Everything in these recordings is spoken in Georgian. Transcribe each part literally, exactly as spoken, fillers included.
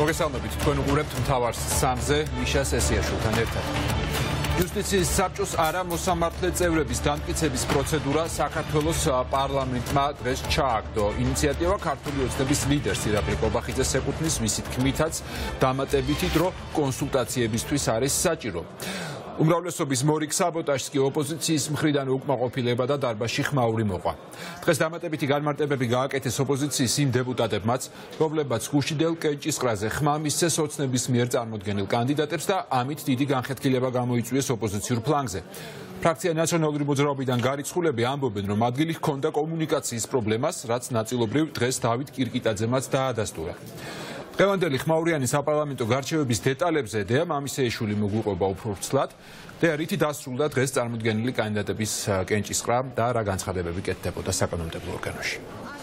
მოგესალმებით, თქვენ უყურებთ მთავარ სამზე მიშა სესიაშვილთან ერთად. Იუსტიციის საბჭოს არა მოსამართლე წევრების დამტკიცების პროცედურა საქართველოს პარლამენტმა დღეს ჩააგდო. ინიციატივა ქართული ოცნების ლიდერს ირაკლი კობახიძეს ეკუთვნის, მისი თქმითაც დამატებითი დრო კონსულტაციებისთვის არის საჭირო. უმრავლესობის მორიგ საბოტაჟს კი ოპოზიციის მხრიდან უკმაყოფილება და დარბაზში ხმაური მოყვა. დღეს დამატებითი განმარტებები გააკეთეს ოპოზიციის იმ დეპუტატებმაც, რომლებმაც გუშინდელ კენჭისყრაზე ხმა მისცეს ოცნების მიერ წარმოდგენილ კანდიდატებს და ამით დიდი განხეთქილება გამოიწვიეს ოპოზიციურ ფლანგზე. ფრაქცია ნაციონალური მოძრაობიდან გარიცხულები ამბობენ, რომ ადგილი ჰქონდა კომუნიკაციის პრობლემას, რაც ნაწილობრივ დღეს დავით კირკიტაძემაც დაადასტურა. დღევანდელი ხმაურიანი საპარლამენტო გარჩევების დეტალებზე დეა მამისეიშვილი მოგვიყვება უფრო ვრცლად. დეა, რითი დასრულდა დღეს წარმოდგენილი კანდიდატების კენჭისყრა და რა განცხადებები კეთდებოდა საკანონმდებლო ორგანოში?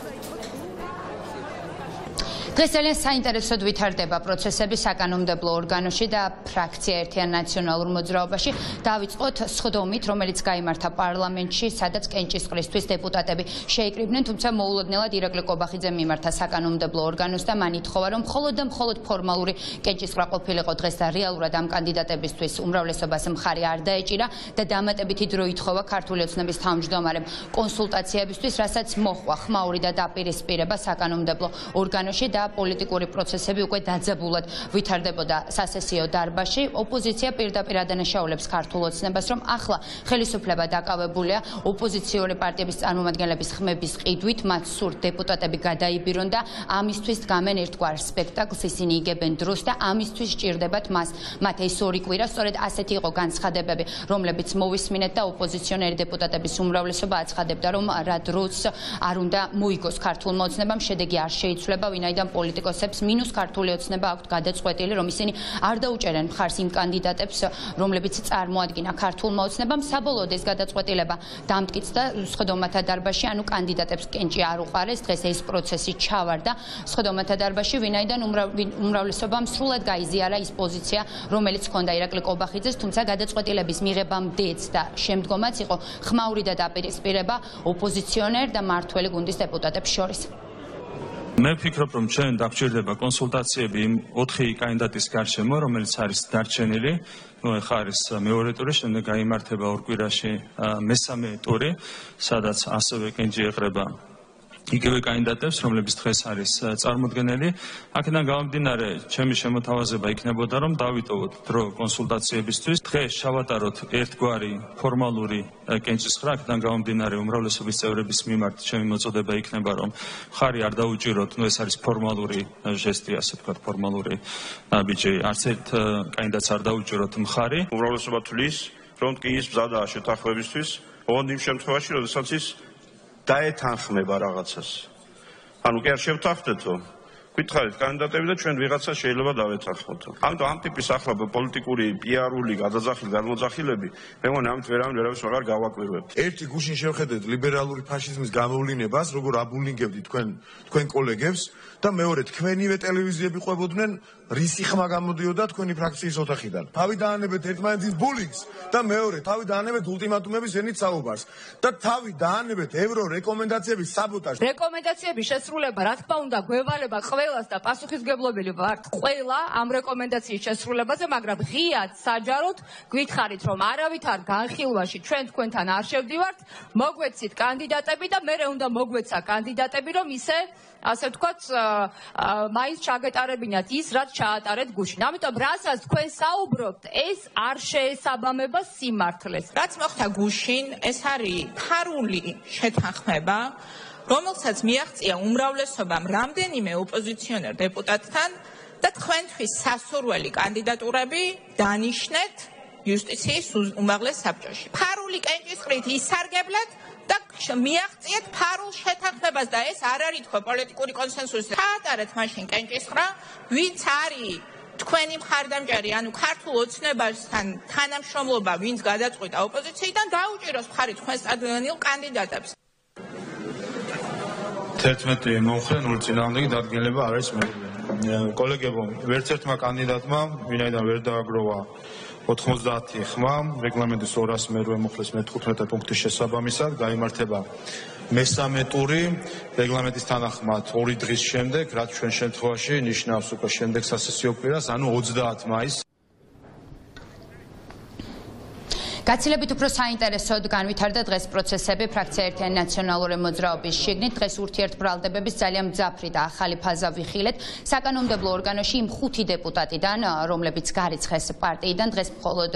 დღეს ძალიან საინტერესოდ ვითარდება პროცესები საკანონმდებლო ორგანოში და ფრაქცია ერთიან ნაციონალურ მოძრაობაში. დავიწყოთ სხდომით, რომელიც გაიმართა პარლამენტში, სადაც კენჭისყრისთვის დეპუტატები შეიკრიბნენ, თუმცა მოულოდნელად ირაკლი კობახიძემ მიმართა საკანონმდებლო ორგანოს და მან ითხოვა, რომ მხოლოდ და მხოლოდ ფორმალური კენჭისყრა ყოფილიყო დღეს და რეალურად ამ კანდიდატებისთვის უმრავლესობას მხარი არ დაეჭირა და დამატებითი დრო ითხოვა ქართული ოცნების თავმჯდომარემ კონსულტაციებისთვის, რასაც მოჰყვა ხმაური და დაპირისპირება საკანონმდებლო ორგანოში და პოლიტიკური პროცესები უკვე დაძაბულად ვითარდებოდა სასესიო დარბაზში. ოპოზიცია პირდაპირ ადანაშაულებს ქართულ ოცნებას, რომ ახლა ხელისუფლება დაკავებულია ოპოზიციური პარტიების წარმომადგენლების ხმების ყიდვით, მათ სურთ დეპუტატები გადაიბირონ და ამისთვის დგამენ ერთგვარ სპექტაკლს, ისინი იგებენ დროს და ამისთვის სჭირდებათ მას მათ ეს ორი კვირა. სწორედ ასეთი იყო განცხადებები, რომლებიც მოვისმინეთ და ოპოზიციონერი დეპუტატების უმრავლესობა აცხადებდა, რომ რა დროც არ უნდა მოიგოს ქართულმა ოცნებამ, შედეგი არ შეიცვლება, ვინაიდან პოლიტიკოსებს მინუს ქართული ოცნება აქვთ გადაწყვეტილი, რომ ისინი არ დაუჭერენ მხარს იმ კანდიდატებს, რომლებიც წარმოადგინა ქართულმა ოცნებამ. საბოლოოდ ეს გადაწყვეტილება დამტკიცდა სხდომათა დარბაზში, ანუ კანდიდატებს კენჭი არ უყარეს. დღეს ეს პროცესი ჩავარდა სხდომათა დარბაზში, ვინაიდან უმრავლესობამ სრულად გაიზიარა ის პოზიცია, რომელიც ჰქონდა ირაკლი კობახიძეს, თუმცა გადაწყვეტილების მიღებამდეც და შემდგომაც იყო ხმაური და დაპირისპირება ოპოზიციონერ და მმართველი გუნდის დეპუტატებს შორის. მე ვფიქრობ, რომ ჩვენ დაგჭირდება კონსულტაციები იმ ოთხი კანდიდატის გარშემო, რომელიც არის დარჩენილი. ნუ ეხლა არის მეორე ტური, შემდეგ გაიმართება ორ კვირაში მესამე ტური, სადაც ასევე კენჭი ეყრება იგივე კანდიდატებს, რომლებიც დღეს არის წარმოდგენილი. აქედან გამომდინარე, ჩემი შემოთავაზება იქნებოდა, რომ დავიტოვოთ დრო კონსულტაციებისთვის. დღეს ჩავატაროთ ერთგვარი ფორმალური კენჭისყრა, აქედან გამომდინარე უმრავლესობის წევრების მიმართ ჩემი მოწოდება იქნება, რომ მხარი არ დაუჭიროთ, ნუ ეს არის ფორმალური ჟესტი, ასე ვთქვათ, ფორმალური ბიჭი, არც ერთ კანდიდატს არ დაუჭიროთ მხარი. უმრავლესობა თვლის, რომ კი ის მზადაა შეთანხმებისთვის, ოღონდ იმ შემთხვევაში, როდესაც ის დაეთანხმება რაღაცას. ანუ კი არ შევთანხმდეთო, გითხარით კანდიდატები და ჩვენ ვიღაცა შეიძლება დავეთანხმოთო. ამიტომ ამ ტიპის ახლა პოლიტიკური, პიარული, გადაძახილი, გადმოძახილები, მე მგონი ამით ვერავინ ვერავის აღარ გავაკვირვებთ. ერთი გუშინ შევხედეთ ლიბერალური ფაშიზმის გამოვლინებას, როგორ აბულინგებდით თქვენ თქვენ კოლეგებს და მეორე თქვენივე ტელევიზიები ყვებოდნენ, რისი ხმა გამოდიოდა თქვენი ფრაქციის ოთახიდან. თავი დაანებეთ ერთმანეთის ბულინგს და მეორე თავი დაანებეთ ულტიმატუმების ენით საუბარს და თავი დაანებეთ ევრო რეკომენდაციების საბოტაჟს. რეკომენდაციების შესრულება, რა თქმა უნდა, გვევალება ყველას და პასუხისმგებლობელი ვართ ყველა ამ რეკომენდაციის შესრულებაზე, მაგრამ ღიად საჯაროდ გითხარით, რომ არავითარ განხილვაში ჩვენ თქვენთან არ შევდივართ, მოგვეცით კანდიდატები და მერე უნდა მოგვეცა კანდიდატები, რომ ისე ასე ვთქვათ, მაინც ჩაგეტარებინათ ის, რაც ჩაატარეთ გუშინ. ამიტომ რასაც თქვენ საუბრობთ, ეს არ შეესაბამება სიმართლეს. რაც მოხდა გუშინ, ეს არის ფარული შეთანხმება, რომელსაც მიაღწია უმრავლესობამ რამდენიმე ოპოზიციონერ დეპუტატთან და თქვენთვის სასურველი კანდიდატურები დანიშნეთ იუსტიციის უმაღლეს საბჭოში. ფარული კენჭისყრით ისარგებლეთ და მიაღწიეთ ფარულ შეთანხმებას და ეს არ არის თქო პოლიტიკური კონსენსუსი. ჩაატარეთ მაშინ კენჭისყრა, ვინც არის თქვენი მხარდამჭერი, ანუ ქართულ ოცნებასთან თანამშრომლობა, ვინც გადაწყვიტა ოპოზიციიდან, დაუჭიროს მხარი თქვენს წარდგენილ კანდიდატებს. თერთმეტი მომხრე, ნული წინააღმდეგი დადგენილება არ არის მოუწევი. კოლეგებო, ვერც ერთმა კანდიდატმა, ვინაიდან ვერ დააგროვა ოთხმოცდაათი ხმა, რეგლამენტის ორას მერვე მუხლის მეთხუთმეტე პუნქტის შესაბამისად გაიმართება მესამე ტური რეგლამენტის თანახმად ორი დღის შემდეგ, რაც ჩვენ შემთხვევაში ნიშნავს უკვე შემდეგ სასესიო კვირას, ანუ ოცდაათ მაისს. გაცილებით უფრო საინტერესოდ განვითარდა დღეს პროცესები ფრაქცია ერთიანი ნაციონალური მოძრაობის შიგნით. დღეს ურთიერთბრალდებების ძალიან მძაფრი და ახალი ფაზა ვიხილეთ. საკანონმდებლო ორგანოში იმ ხუთი დეპუტატიდან, რომლებიც გარიცხეს პარტიიდან, დღეს მხოლოდ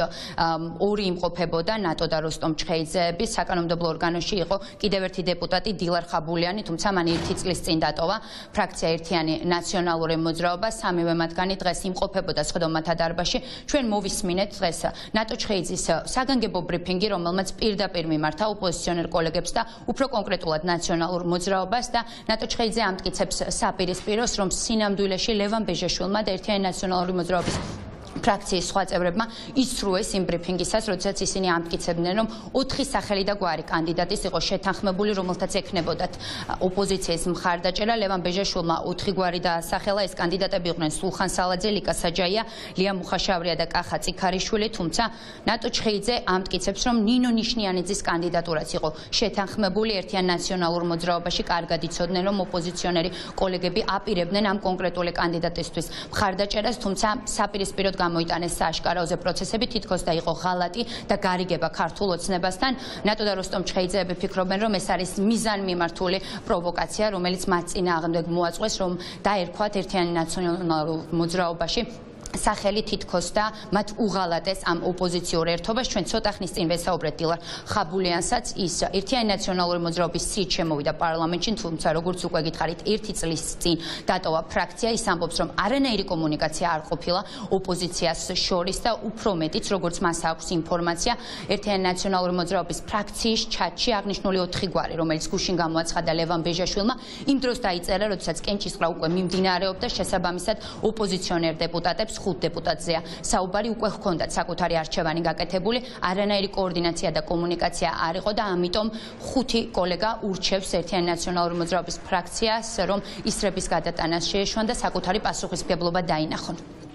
ორი იმყოფებოდა, ნატო და როსტომ ჩხეიძეების. საკანონმდებლო ორგანოში იყო კიდევ ერთი დეპუტატი დილარ ხაბულიანი, თუმცა მან ერთი წლის წინ დატოვა ფრაქცია ერთიანი ნაციონალური მოძრაობა. სამივე მათგანი დღეს იმყოფებოდა სხდომათა დარბაზში. ჩვენ მოვისმინეთ დღეს ნატო ჩხეიძის საგანგებო ბრიფინგი, რომელმაც პირდაპირ მიმართა ოპოზიციონერ კოლეგებს და უფრო კონკრეტულად ნაციონალურ მოძრაობას და ნატო ჩხეიძე ამტკიცებს საპირისპიროს, რომ სინამდვილეში ლევან ბეჟაშვილმა და ერთიანი ნაციონალური მოძრაობის ფრაქციის სხვა წევრებმა ისრუეს იმ ბრიფინგისას, როდესაც ისინი ამტკიცებდნენ, რომ ოთხი სახელი და გვარი კანდიდატის იყო შეთანხმებული, რომელთაც ექნებოდათ ოპოზიციის მხარდაჭერა. ლევან ბეჟაშვილმა ოთხი გვარი დაასახელა. ეს კანდიდატები იყვნენ სულხან სალაძე, ლიკა საჯაია, ლია მუხაშავრია და კახა წიქარიშვილი, თუმცა ნატო ჩხეიძე ამტკიცებს, რომ ნინო ნიშნიანიძის კანდიდატურაც იყო შეთანხმებული. ერთიან ნაციონალურ მოძრაობაში კარგად იცოდნენ, რომ ოპოზიციონერი კოლეგები აპირებდნენ ამ კონკრეტული კანდიდატისთვის მხარდაჭერას, თუმცა საპირისპიროდ გამოიტანეს სააშკაროზე პროცესები, თითქოს და იყო ღალატი და გარიგება ქართულ ოცნებასთან. ნატო და როსტომ ჩხეიძეები ფიქრობენ, რომ ეს არის მიზანმიმართული პროვოკაცია, რომელიც მათ წინააღმდეგ მოაწყვეს, რომ დაერქვათ ერთიანი ნაციონალურ მოძრაობაში სახელი თითქოს და მათ უღალატეს ამ ოპოზიციურ ერთობას. ჩვენ ცოტა ხნის წინ ვესაუბრეთ დილარ ხაბულიანსაც, ის ერთიანი ნაციონალური მოძრაობის სიით შემოვიდა პარლამენტში, თუმცა როგორც უკვე გითხარით, ერთი წლის წინ დატოვა ფრაქცია. ის ამბობს, რომ არანაირი კომუნიკაცია არ ყოფილა ოპოზიციას შორის და უფრო მეტიც, როგორც მას აქვს ინფორმაცია, ერთიანი ნაციონალური მოძრაობის ფრაქციის ჩატში აღნიშნული ოთხი გვარი, რომელიც გუშინ გამოაცხადა ლევან ბეჟაშვილმა, იმ დროს დაიწერა, როდესაც კენჭისყრა უკვე მიმდინარეობდა, შესაბამისად ოპოზიციონერ დეპუტატებს ხუთ დეპუტატზეა საუბარი, უკვე ჰქონდათ საკუთარი არჩევანი გაკეთებული, არანაირი координация და კომუნიკაცია არ იყო და ამიტომ ხუთი კოლეგა ურჩევს ერთიანი ნაციონალური მოძრაობის ფრაქციას, რომ ისრების გადატანას შეეშვან და საკუთარი პასუხისმგებლობა დაინახონ.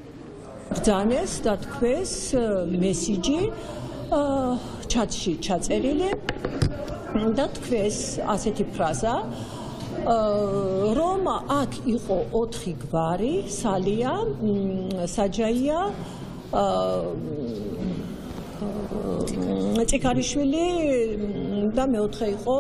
ბრძანეს და თქვეს მესიჯი ჩატში ჩაწერილი და თქვეს ასეთი ფრაზა, რომ აქ იყო ოთხი გვარი, სალია, საჯაია, წიქარიშვილი და მეოთხე იყო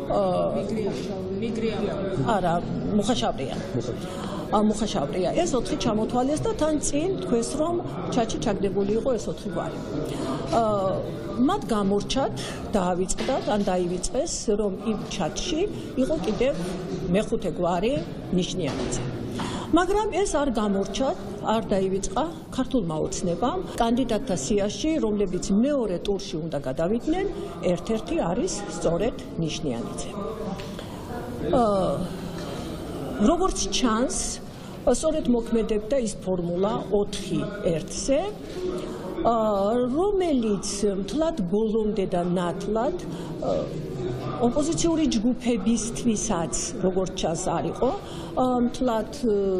არა, მუხაშავრია. მუხაშავრია. ეს ოთხი ჩამოთვალეს და თან წინ თქვეს, რომ ჩატში ჩაგდებული იყო ეს ოთხი გვარი. მათ გამორჩათ, დაავიწყდათ, ან დაივიწყეს, რომ იმ ჩატში იყო კიდევ მეხუთე გვარი ნიშნიანიძე. მაგრამ ეს არ გამორჩათ, არ დაივიწყა ქართულმა ოცნებამ. კანდიდატთა სიაში, რომლებიც მეორე ტურში უნდა გადავიდნენ, ერთ-ერთი არის სწორედ ნიშნიანიძე. როგორც ჩანს, სწორედ მოქმედებდა ის ფორმულა ოთხი ერთზე, რომელიც მთლად ბოლომდე და ნათლად ოპოზიციური ჯგუფებისთვისაც, როგორც ჩანს, არ იყო მთლად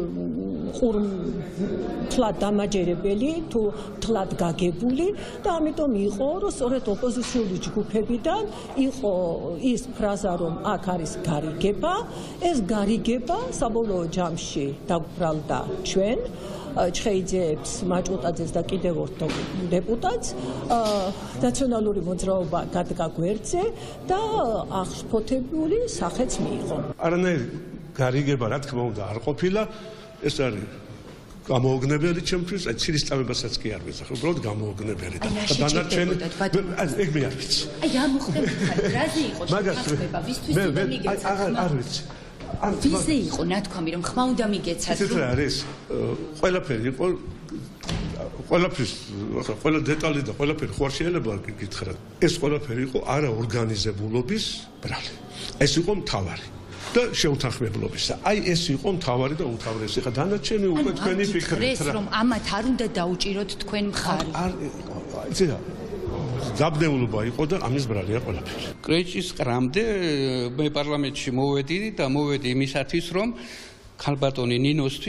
მთლად დამაჯერებელი თუ მთლად გაგებული და ამიტომ იყო, რომ სწორედ ოპოზიციური ჯგუფებიდან იყო ის ფრაზა, რომ აქ არის გარიგება, ეს გარიგება საბოლოო ჯამში დაგვბრალდა ჩვენ ჩხეიძეებს, მაჭუტაძეს და კიდევ ორ დეპუტატს, ნაციონალური მოძრაობა გადგა გვერდზე და აღშფოთებული სახეც მიიღო. არანაირი გარიგება, რა თქმა უნდა, არ ყოფილა, ეს არის გამოუგნებელი ჩემთვის, აი ცირის წამებასაც კი არ ვეძახ, უბრალოდ გამოუგნებელი და დანარჩენი ეგ მე არ ვიცი. აი ამ მოხდებით ხარ, რაზე იყო შეთანხმება, ვისთვის უნდა მიგეცათ? აღარ არ ვიცი. ვიზე იყო ნათქვამი, რომ ხმა უნდა მიგეცათ? ეს რა არის? ყველაფერი იყო ყველაფრის ყველა დეტალი და ყველაფერი ხო არ შეიძლება გითხრათ. ეს ყველაფერი იყო არა ორგანიზებულობის ბრალი. ეს იყო მთავარი და შეუთანხმებლობისა. აი ეს იყო მთავარი და უმთავრესი. ხა დანარჩენი უკვე თქვენი ფიქრით რა. რომ ამათ არ უნდა დაუჭიროთ თქვენ მხარი. არ იცი რა. დაბნეულობა იყო და ამის ბრალია ყველაფერი. კრეჭის ყრამდე მე პარლამენტში მოვედი და მოვედი იმისათვის, რომ ქალბატონი ნინოსთვის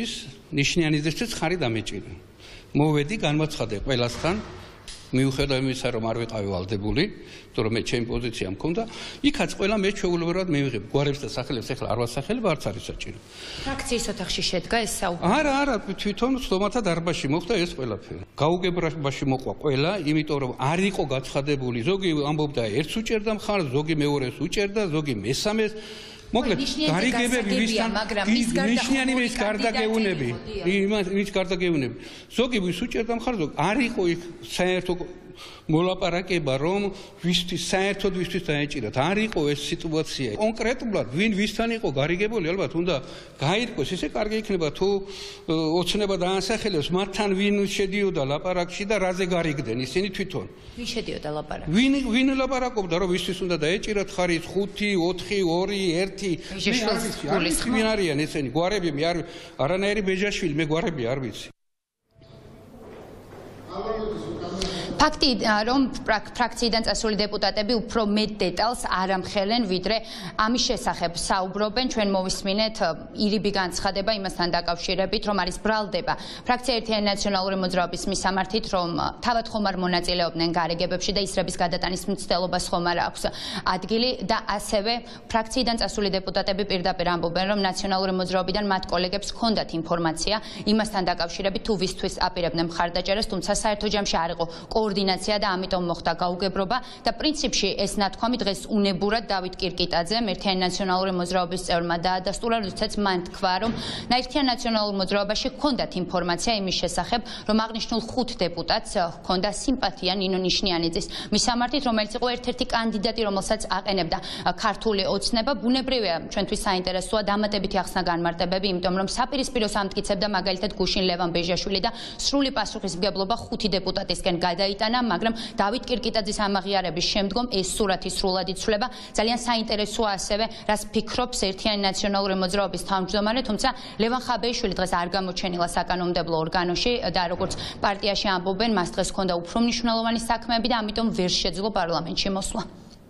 ნიშნიანიზეშიც ხარი დამეჭირე. მოვედი განმაცხადე ყველასთან მიუხედავად იმისა, რომ არ ვიყავი ვალდებული, იმიტომ რომ მე ჩემი პოზიცია მქონდა, იქაც ყველა მე ჩვეულებრივად მივიღებ გვარებს და სახელებს ახლა არ ვასახელებ, არც არის საჭირო. ფრაქციის ოთახში შედგა ეს საუბარი? არა, არა, თვითონ ცდომათა დარბაზში მოხდა ეს ყველაფერი. გაუგებრობაში მოყვა ყველა, იმიტომ რომ არ იყო გაცხადებული, ზოგი ამბობდა ერთს უჭერდა მხარს, ზოგი მეორეს უჭერდა, ზოგი მესამეს. მოკლედ, გარიგებები ვისთან ნიშნიანი ვის გარდაგეუნები, ვის გარდაგეუნები. ზოგი ვის უჭერდა მხარს, ზოგი არ იყო იქ საერთო მოლაპარაკება, რომ ვისთვის საერთოდ ვისთვის დაეჭირათ. არ იყო ეს სიტუაცია. კონკრეტულად ვინ ვისთან იყო გარიგებული, ალბათ უნდა გაირკვეს, ისე კარგი იქნება თუ ოცნება დაასახელებს მათთან ვინ შედიოდა ლაპარაკში და რაზე გარიგდნენ ისინი თვითონ. ვინ შედიოდა ლაპარაკში? ვინ ვინ ლაპარაკობდა, რომ ვისთვის უნდა დაეჭირათ ხარიც ხუთი, ოთხი, ორი, ერთი. ვინ არიან ესენი გვარები, მე არ არანაირი ბეჟაშვილი, მე გვარები არ ვიცი. ფაქტი რომ ფრაქციიდან წასული დეპუტატები უფრო მეტ დეტალს არ ამხელენ, ვიდრე ამის შესახებ საუბრობენ, ჩვენ მოვისმინეთ ირიბი განცხადება იმასთან დაკავშირებით, რომ არის ბრალდება ფრაქცია ერთიანი ნაციონალური მოძრაობის მისამართით, რომ თავად ხომ არ მონაწილეობდნენ გარიგებებში და ისრების გადატანის მცდელობას ხომ არ აქვს ადგილი და ასევე ფრაქციიდან წასული დეპუტატები პირდაპირ ამბობენ, რომ ნაციონალური მოძრაობიდან მათ კოლეგებს ჰქონდათ ინფორმაცია იმასთან დაკავშირებით, თუ ვისთვის აპირებდნენ მხარდაჭერას, თუმცა საერთო ჯამში არ იყო კოორდინაცია და ამიტომ მოხდა გაუგებრობა და პრინციპში ეს ნათქვამი დღეს უნებურად დავით კირკიტაძემ ერთიანი ნაციონალური მოძრაობის წევრმა დაადასტურა, როდესაც მან თქვა, რომ ერთიან ნაციონალურ მოძრაობაში ჰქონდათ ინფორმაცია იმის შესახებ, რომ აღნიშნულ ხუთ დეპუტატს ჰქონდა სიმპათია ნინო ნიშნიანიძის მისამართით, რომელიც იყო ერთ-ერთი კანდიდატი, რომელსაც აყენებდა ქართული ოცნება. ბუნებრივია, ჩვენთვის საინტერესოა დამატებითი ახსნა განმარტებები, იმიტომ რომ საპირისპიროს ამტკიცებდა მაგალითად გუშინ ლევან ბეჟაშვილი და სრული პასუხისმგებლობა ხუთი დეპუტატისკენ გადაიტანა, მაგრამ დავით კირკიტაძის ამაღიარების შემდგომ ეს სურათი სრულად იცვლება. ძალიან საინტერესოა ასევე, რას ფიქრობს ერთიანი ნაციონალური მოძრაობის თავმჯდომარე, თუმცა ლევან ხაბეიშვილი დღეს არ გამოჩენილა საკანონმდებლო ორგანოში და როგორც პარტიაში ამბობენ, მას დღეს ჰქონდა უფრო მნიშვნელოვანი საქმეები და ამიტომ ვერ შეძლო პარლამენტში მოსვლა.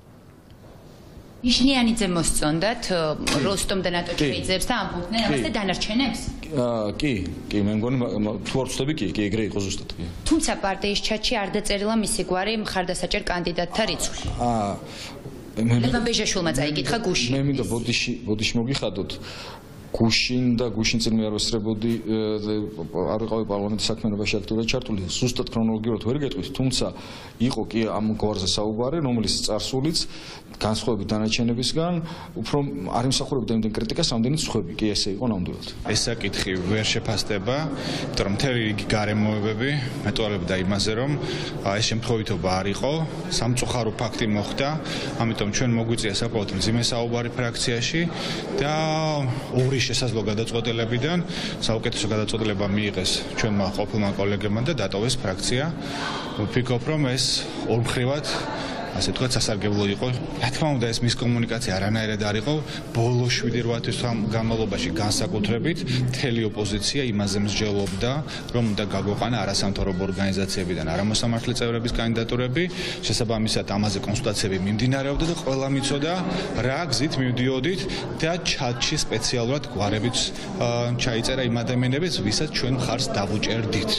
ნიშნიანიძე მოსწონდათ როსტომ და ნატო ჩვეიძეებს და ამბობდნენ ამას და დანარჩენებს? კი, კი, მე მგონი თუ არ ვწდები კი, კი ეგრე იყო ზუსტად. თუმცა პარტიის ჩატში არ დაწერილა მისი გვარი მხარდასაჭერ კანდიდატთა რიცხვი. აა ლევან ბეჟაშვილმა წაიკითხა გუშინ. მე მინდა ბოდიში, ბოდიში მოგიხადოთ. გუშინ და გუშინ წინ მე არ ვესწრებოდი არ ვიყავი პარლამენტის საქმიანობაში აქტიურად ჩართული, ზუსტად ქრონოლოგიურად ვერ გეტყვის, თუმცა იყო კი ამ გვარზე საუბარი, რომელიც წარსულიც განსხვავებით დანარჩენებისგან უფრო არ იმსახურებდა იმდენ კრიტიკას, რამდენიც სხვები კი ესე იყო ნამდვილად. ეს საკითხი ვერ შეფასდება, იმიტომ რომ მთელი რიგი გარემოებები მეტყველებდა იმაზე, რომ ეს შემთხვევითობა არ იყო, სამწუხარო ფაქტი მოხდა, ამიტომ ჩვენ მოგვიწია საკმაოდ მძიმე საუბარი ფრაქციაში და ორი შესაძლო გადაწყვეტილებიდან საუკეთესო გადაწყვეტილება მიიღეს ჩვენმა ყოფილმა კოლეგებმა და დატოვეს ფრაქცია. ვფიქრობ, რომ ეს ორმხრივად ასე თქვა სასარგებლო იყო. რა თქმა უნდა, ეს მისკომუნიკაცია არანაირად არ იყო. ბოლო შვიდი რვა თვის განმავლობაში განსაკუთრებით მთელი ოპოზიცია იმაზე მსჯელობდა, რომ უნდა გაგვეყანა არასამთავრობო ორგანიზაციებიდან არამოსამართლე წევრების კანდიდატურები. შესაბამისად, ამაზე კონსულტაციები მიმდინარეობდა და ყველა მიცოდა, რა გზით მივდიოდით და ჩატში სპეციალურად გვარებით ჩაიწერა იმ ადამიანებს, ვისაც ჩვენ მხარს დავუჭერდით.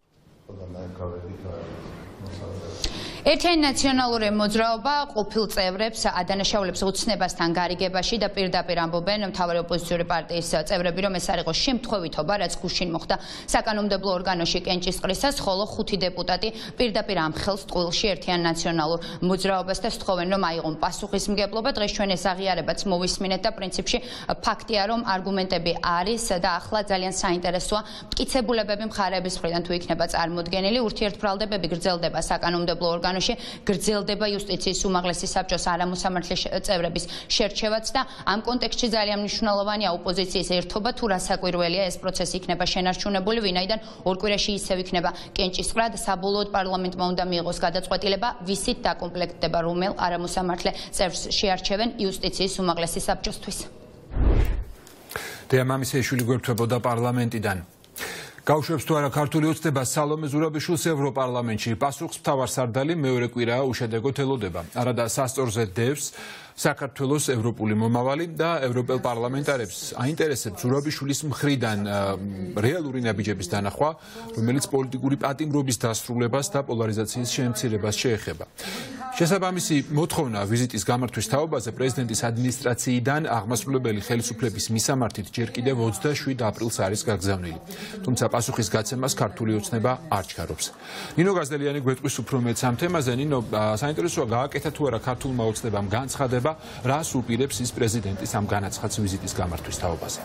ერთიანი ნაციონალური მოძრაობა ყოფილ წევრებს ადანაშაულებს ოცნებასთან გარიგებაში და პირდაპირ ამბობენ მთავარი ოპოზიციური პარტიის წევრები, რომ ეს არ იყო შემთხვევითობა, რაც გუშინ მოხდა საკანონმდებლო ორგანოში კენჭისყრისას, ხოლო ხუთი დეპუტატი პირდაპირ ამხელს ტყუილში ერთიან ნაციონალურ მოძრაობას და სთხოვენ, რომ აიღონ პასუხისმგებლობა. დღეს ჩვენ ეს აღიარებაც მოვისმინეთ და პრინციპში ფაქტია, რომ არგუმენტები არის და ახლა ძალიან საინტერესოა მტკიცებულებები მხარეების მხრიდან თუ იქნება წარმოდგენილი. ურთიერთბრალდებები გრძელდება საკანონმდებლო ორგანოში, გრძელდება იუსტიციის უმაღლესი საბჭოს არამოსამართლე წევრების შერჩევაც და ამ კონტექსტში ძალიან მნიშვნელოვანია ოპოზიციის ერთობა, თუ რა საკვირველია ეს პროცესი იქნება შენარჩუნებული, ვინაიდან ორ კვირაში ისევ იქნება კენჭისყრა და საბოლოოდ პარლამენტმა უნდა მიიღოს გადაწყვეტილება, ვისით დაკომპლექტდება რომელ არამოსამართლე წევრს შეარჩევენ იუსტიციის უმაღლესი საბჭოსთვის. დეა მამისეიშვილი გვერდთვებოდა პარლამენტიდან. გაუშვებს თუ არა ქართული ოცნება სალომე ზურაბიშვილს ევროპარლამენტში. პასუხს მთავარსარდალი მეორე კვირაა უშედეგოდ ელოდება. არადა სასწორზე დევს საქართველოს ევროპული მომავალი და ევროპელ პარლამენტარებს აინტერესებს ზურაბიშვილის მხრიდან რეალური ნაბიჯების დანახვა, რომელიც პოლიტიკური პატიმრობის დასრულებას და პოლარიზაციის შემცირებას შეეხება. შესაბამისი მოთხოვნა ვიზიტის გამართვის თაობაზე პრეზიდენტის ადმინისტრაციიდან აღმასრულებელი ხელისუფლების მისამართით ჯერ კიდევ ოცდაშვიდ აპრილს არის გაგზავნილი. თუმცა პასუხის გაცემას ქართული ოცნება არ ჩქარობს. ნინო გაზდელიანი გვეტყვის უფრო მეტს ამ თემაზე. ნინო, საინტერესოა გააკეთა თუ არა ქართულმა ოცნებამ განცხადება, რას უპირებს ის პრეზიდენტის ამ განაცხადს ვიზიტის გამართვის თაობაზე.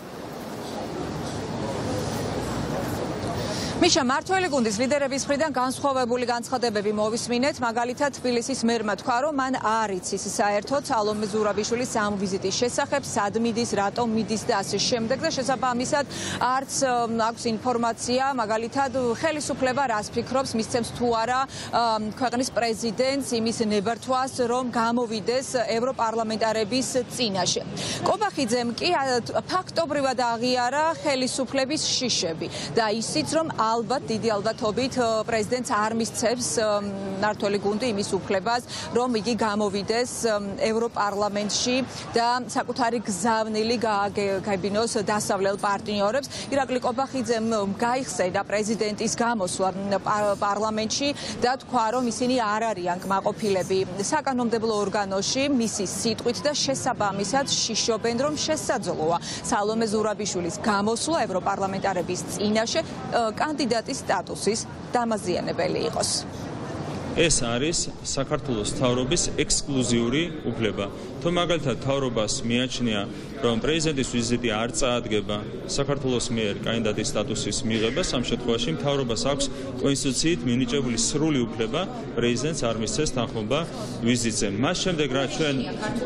მიშა, მართველი გუნდის ლიდერების მხრიდან განსხვავებული განცხადებები მოვისმინეთ, მაგალითად თბილისის მერმა თქვა, რომ მან არ იცის საერთოდ სალომე ზურაბიშვილის ამ ვიზიტის შესახებ, სად მიდის, რატომ მიდის და ასე შემდეგ და შესაბამისად არც აქვს ინფორმაცია, მაგალითად ხელისუფლება რას ფიქრობს, მისცემს თუ არა ქვეყნის პრეზიდენტს იმის ნებართვას, რომ გამოვიდეს ევროპარლამენტარების წინაშე. კობახიძემ კი ფაქტობრივად აღიარა ხელისუფლების შიშები და ისიც რომ ალბათ დიდი ალბათობით პრეზიდენტს არ მისცემს მართველი გუნდი იმის უფლებას, რომ იგი გამოვიდეს ევროპარლამენტში და საკუთარი გზავნილი გააგებინოს დასავლელ პარტნიორებს. ირაკლი კობახიძემ გაიხსენა პრეზიდენტის გამოსვლა პარლამენტში და თქვა, რომ ისინი არ არიან კმაყოფილები საკანონმდებლო ორგანოში მისი სიტყვით და შესაბამისად შიშობენ, რომ შესაძლოა სალომე ზურაბიშვილის გამოსვლა ევროპარლამენტარების წინაშე კანდიდატის სტატუსის დამაზიანებელი იყოს. ეს არის საქართველოს მთავრობის ექსკლუზიური უფლება. თუ მაგალითად მთავრობას მიაჩნია, რომ პრეზიდენტის ვიზიტი არ წაადგება საქართველოს მიერ კანდიდატის სტატუსის მიღებას, ამ შემთხვევაში მთავრობას აქვს კონსტიტუციით მინიჭებული სრული უფლება პრეზიდენტს არ მისცეს თანხმობა ვიზიტზე. მას შემდეგ რა ჩვენ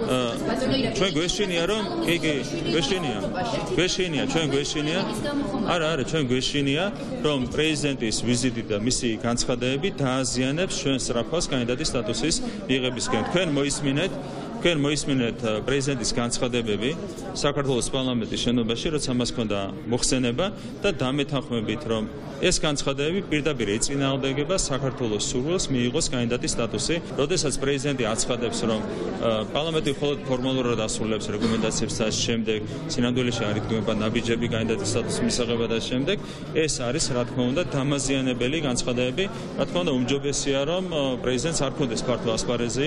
ჩვენ გვეშინია, რომ კი კი გვეშინია გვეშინია ჩვენ გვეშინია არა არა ჩვენ გვეშინია, რომ პრეზიდენტის ვიზიტი და მისი განცხადებები დააზიანებს ჩვენ სწრაფას კანდიდატის სტატუსის მიღებისკენ. თქვენ მოისმინეთ თქვენ მოისმინეთ პრეზიდენტის განცხადებები საქართველოს პარლამენტის შენობაში, როცა მას ჰქონდა მოხსენება და დამეთანხმებით, რომ ეს განცხადებები პირდაპირ ეწინააღმდეგება საქართველოს სურვილს მიიღოს კანდიდატის სტატუსი. როდესაც პრეზიდენტი აცხადებს, რომ პარლამენტი მხოლოდ ფორმალურად ასრულებს რეკომენდაციებს და შემდეგ სინამდვილეში არ იდგმება ნაბიჯები კანდიდატის სტატუსის მისაღებად და შემდეგ, ეს არის რა თქმა უნდა დამაზიანებელი განცხადებები. რა თქმა უნდა უმჯობესია, რომ პრეზიდენტს არ ჰქონდეს ფართო ასპარეზი.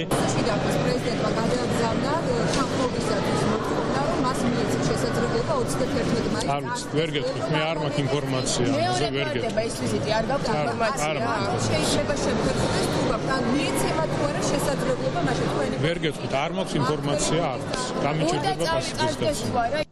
გზავნა თანხმობისათვის მოთხოვნა, რომ მას მიეცეს შესაძლებლობა ოცდაერთი მაისს. არ ვიცი, ვერ გეტყვით, მე არ მაქვს ინფორმაცია, ამაზე ვერ გეტყვით. ეს ვიზიტი არ გაქვს ინფორმაცია. შეიძლება შევხედოთ თუ გაქვს ან მიეცემა თუ არა შესაძლებლობა მაშინ თქვენი. ვერ გეტყვით, არ მაქვს ინფორმაცია, არ ვიცი. გამიჭირდება პასუხისგან.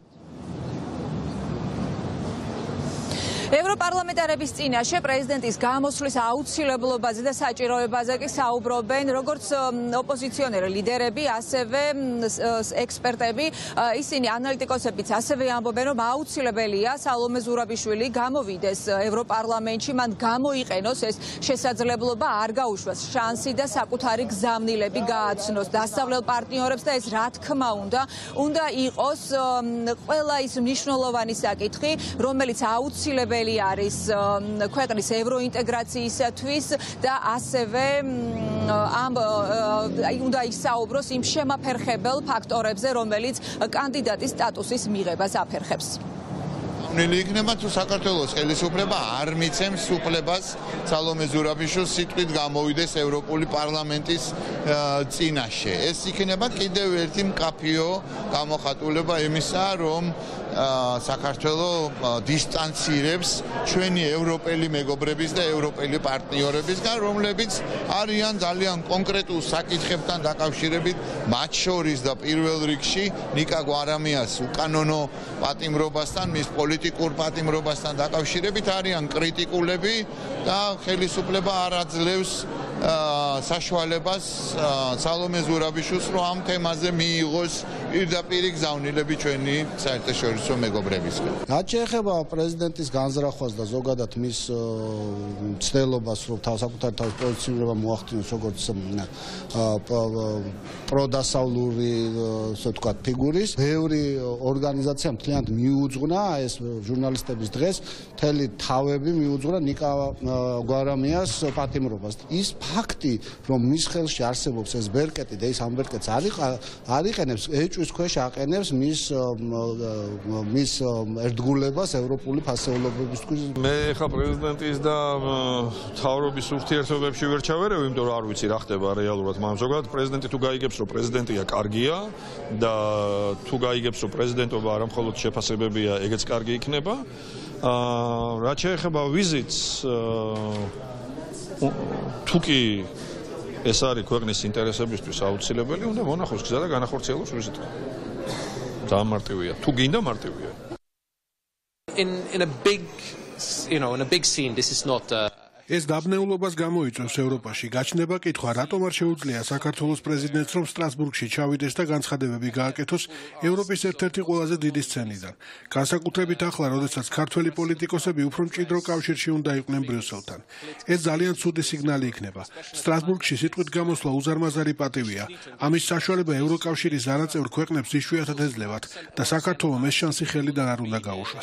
ევროპარლამენტარების წინაშე პრეზიდენტის გამოსვლის აუცილებლობაზე და საჭიროებაზე კი საუბრობენ როგორც ოპოზიციონერი ლიდერები, ასევე ექსპერტები. ისინი ანალიტიკოსებიც ასევე ამბობენ, რომ აუცილებელია სალომე ზურაბიშვილი გამოვიდეს ევროპარლამენტში, მან გამოიყენოს ეს შესაძლებლობა, არ გაუშვას შანსი და საკუთარი გზავნილები გააცნოს დასავლელ პარტნიორებს და ეს რა თქმა უნდა, უნდა იყოს ყველა ის მნიშვნელოვანი საკითხი, რომელიც აუცილებელი არის ქვეყნის ევროინტეგრაციისათვის და ასევე ამ უნდა ისაუბროს იმ შემაფერხებელ ფაქტორებზე, რომელიც კანდიდატის სტატუსის მიღებას აფერხებს. ნელი იქნება თუ საქართველოს ხელისუფლება არ მიცემს უფლებას სალომე ზურაბიშვილს სიტყვით გამოვიდეს ევროპული პარლამენტის წინაშე. ეს იქნება კიდევ ერთი მკაფიო გამოხატულება იმისა, რომ საქართველოს დისტანცირებს ჩვენი ევროპელი მეგობრების და ევროპელი პარტნიორებისგან, რომლებიც არიან ძალიან კონკრეტულ საკითხებთან დაკავშირებით, მათ შორის და პირველ რიგში ნიკა გვარამიას უკანონო პატიმრობასთან, მის პოლიტიკურ პატიმრობასთან დაკავშირებით არიან კრიტიკულები და ხელისუფლება არ აძლევს საშუალებას სალომე ზურაბიშვილს, რომ ამ თემაზე მიიღოს პირდაპირი გზავნილები ჩვენი საერთაშორისო მეგობრებისგან. რაც შეეხება პრეზიდენტის განზრახვას და ზოგადად მის ცდილობას, რომ თავსაკუთარი თავის პოზიციურობა მოახდინოს როგორც პროდასავლური, ასე ვთქვათ, ფიგურის, ბევრი ორგანიზაცია მთლიანად მიუძღვნა ეს ჟურნალისტების დღეს, მთელი თავები მიუძღვნა ნიკა გვარამიას პატიმრობას. ის ფაქტი, რომ მის ხელში არსებობს ეს ბერკეტი და ის ამ ბერკეტს არ იყენებს, ეჭვის ქვეშ აყენებს მის მის ერთგულებას ევროპული ფასეულობებისთვის. მე ხა პრეზიდენტის და მთავრობის ურთიერთობებში ვერ ჩავერევ, იმიტომ რომ არ ვიცი რა ხდება რეალურად. მაგრამ ზოგადად პრეზიდენტი თუ გაიგებს, რომ პრეზიდენტია კარგია და თუ გაიგებს, რომ პრეზიდენტობა არა მხოლოდ შეფასებებია, ეგეც კარგი იქნება. აა რაც შეეხება ვიზიტს, თუ კი ეს არის ქვეყნის ინტერესებისთვის აუცილებელი, უნდა მონახოს გზა და განახორციელოს ვიზიტი. ძალიან მარტივია. თუ გინდა მარტივია. In in a big you know in a big scene this is not uh... ეს დაბნეულობას გამოიწვევს ევროპაში. გაჩნდება კითხვა, რატომ არ შეუძლია საქართველოს პრეზიდენტს, რომ სტრასბურგში ჩავიდეს და განცხადებები გააკეთოს ევროპის ერთ-ერთი ყველაზე დიდი სცენიდან. განსაკუთრებით ახლა, როდესაც ქართველი პოლიტიკოსები უფრო მჭიდრო კავშირში უნდა იყვნენ ბრიუსელთან. ეს ძალიან ცუდი სიგნალი იქნება. სტრასბურგში სიტყვით გამოსვლა უზარმაზარი პატივია. ამის საშუალება ევროკავშირის არაწევრ ქვეყნებს იშვიათად ეძლევათ და საქართველოს ეს შანსი ხელიდან არ უნდა გაუშვას.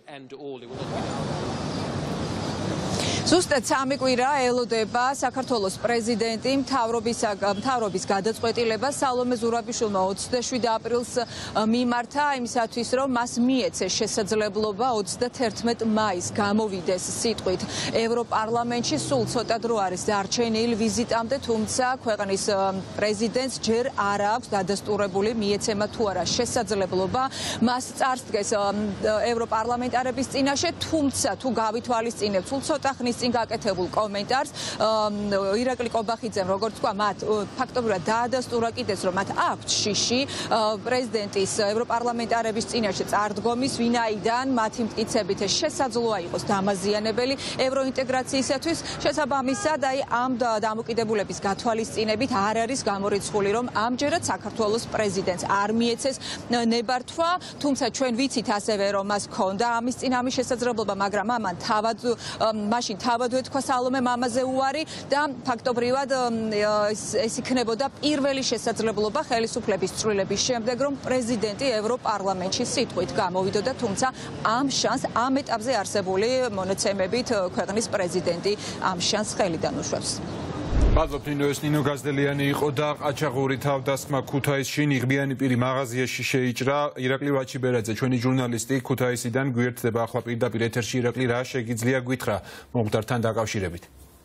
ზუსტად სამი კვირა ელოდება საქართველოს პრეზიდენტი მთავრობის გადაწყვეტილება სალომე ზურაბიშვილმა ოცდაშვიდი აპრილს მიმართა იმისათვის, რომ მას მიეცეს შესაძლებლობა ოცდათერთმეტ მაისს გამოვიდეს სიტყვით ევროპარლამენტში. სულ ცოტა დრო არის დარჩენილი ვიზიტამდე, თუმცა ქვეყნის პრეზიდენტს ჯერ არ აქვს დადასტურებული მიეცემა თუ არა შესაძლებლობა მას წარსდგეს ევროპარლამენტარების წინაშე, თუმცა თუ გავითვალისწინებთ სულ ცოტა ხნის წინ გაკეთებულ კომენტარს ირაკლი კობახიძემ, როგორც თქვა, მათ ფაქტობრივად დაადასტურა კიდეც, რომ მათ აქვთ შიში პრეზიდენტის ევროპარლამენტარების წინაშე წარდგომის, ვინაიდან მათი მტკიცებით ეს შესაძლოა იყოს დამაზიანებელი ევროინტეგრაციისათვის. შესაბამისად, აი ამ დამოკიდებულების გათვალისწინებით არ არის გამორიცხული, რომ ამჯერად საქართველოს პრეზიდენტს არ მიეცეს ნებართვა, თუმცა ჩვენ ვიცით ასევე, რომ მას ჰქონდა ამის წინ ამის შესაძლებლობა, მაგრამ ამან თავად მაშინ თავად ეთქვა სალომე მამაზე უარი და ფაქტობრივად ეს იქნებოდა პირველი შესაძლებლობა ხელისუფლების ცვლილების შემდეგ, რომ პრეზიდენტი ევროპარლამენტში სიტყვით გამოვიდოდა, თუმცა ამ შანსს ამ ეტაპზე არსებული მონაცემებით ქვეყნის პრეზიდენტი ამ შანსს ხელიდან უშვებს. მადლობთ ნინო, ეს ნინო გაზდელიანი იყო და ყაჩაღური თავდასხმა ქუთაისში ნიღბიანი პირი მაღაზიაში შეიჭრა. ირაკლი ვაჩიბერაძე, ჩვენი ჟურნალისტი ქუთაისიდან გვერდდება ახლა პირდაპირ ეთერში. ირაკლი, რა შეგიძლია გითხრა მომხდართან დაკავშირებით?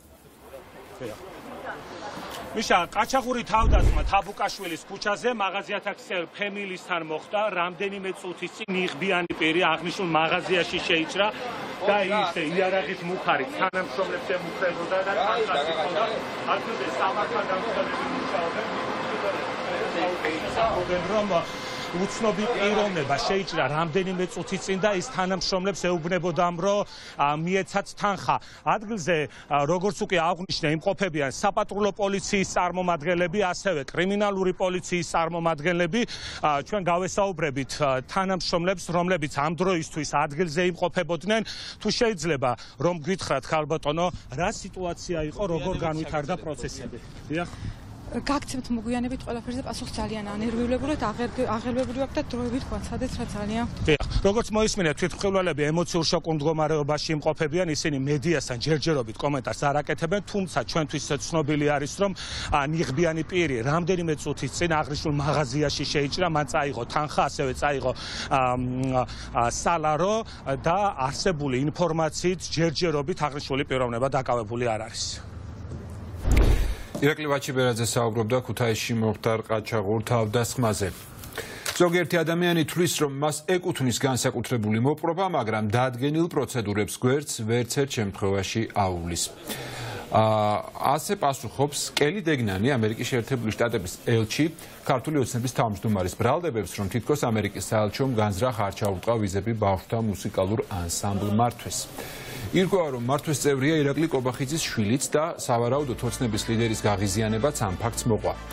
მიშა, ყაჩაღური თავდასხმა თაბუკაშვილის ქუჩაზე მაღაზიათა ქსელ ფემილისთან მოხდა. რამდენიმე წუთის წინ ნიღბიანი პირი აღნიშნულ მაღაზიაში შეიჭრა და ის იარაღით მუხარით თანამშრომლებს ემუქრებოდა და თანხას იხოდა. ადგილზე სამართალ დამცველები მუშაობენ. რომ უცნობი პიროვნება შეიჭრა რამდენიმე წუთის წინ და ის თანამშრომლებს ეუბნებოდა, რომ მიეცათ თანხა. ადგილზე, როგორც უკვე აღვნიშნე, იმყოფებიან საპატრულო პოლიციის წარმომადგენლები, ასევე კრიმინალური პოლიციის წარმომადგენლები. ჩვენ გავესაუბრებით თანამშრომლებს, რომლებიც ამ დროისთვის ადგილზე იმყოფებოდნენ. თუ შეიძლება რომ გითხრათ, ხალბატონო, რა სიტუაცია იყო, როგორ განვითარდა პროცესები? დიახ. გაგცემთ მოგვიანებით ყველაფერზე პასუხს ძალიან ანერვიულებული და აღელვებული ვაქვს და დროებით გვაცადეთ რა ძალიან. როგორც მოისმინეთ, თვითმხილველები ემოციურ შოკურ მდგომარეობაში იმყოფებიან, ისინი მედიასთან ჯერჯერობით კომენტარს არ აკეთებენ, თუმცა ჩვენთვის ცნობილი არის, რომ ნიღბიანი პირი რამდენიმე წუთის წინ აღნიშნულ მაღაზიაში შეიჭრა, მან წაიღო თანხა, ასევე წაიღო სალარო და არსებული ინფორმაციით ჯერჯერობით აღნიშნული პიროვნება დაკავებული არ არის. ირაკლი ვაჩიბერაძე საუბრობდა ქუთაისში მომხდარ ყაჩაღურ თავდასხმაზე. ზოგიერთი ადამიანი თვლის, რომ მას ეკუთვნის განსაკუთრებული მოპყრობა, მაგრამ დადგენილ პროცედურებს გვერდს ვერც ერთ შემთხვევაში აუვლის. ასე პასუხობს კელი დეგნანი, ამერიკის შეერთებული შტატების ელჩი, ქართული ოცნების თავმჯდომარის ბრალდებებს, რომ თითქოს ამერიკის საელჩომ განზრახ არ ჩაურტყა ვიზები ბავშვთა მუსიკალურ ანსამბლ მართვეს. ირკვევა, რომ მართვეს წევრია ირაკლი კობახიძის შვილიც და სავარაუდოდ ოცნების ლიდერის გაღიზიანებაც ამ ფაქტს მოყვა.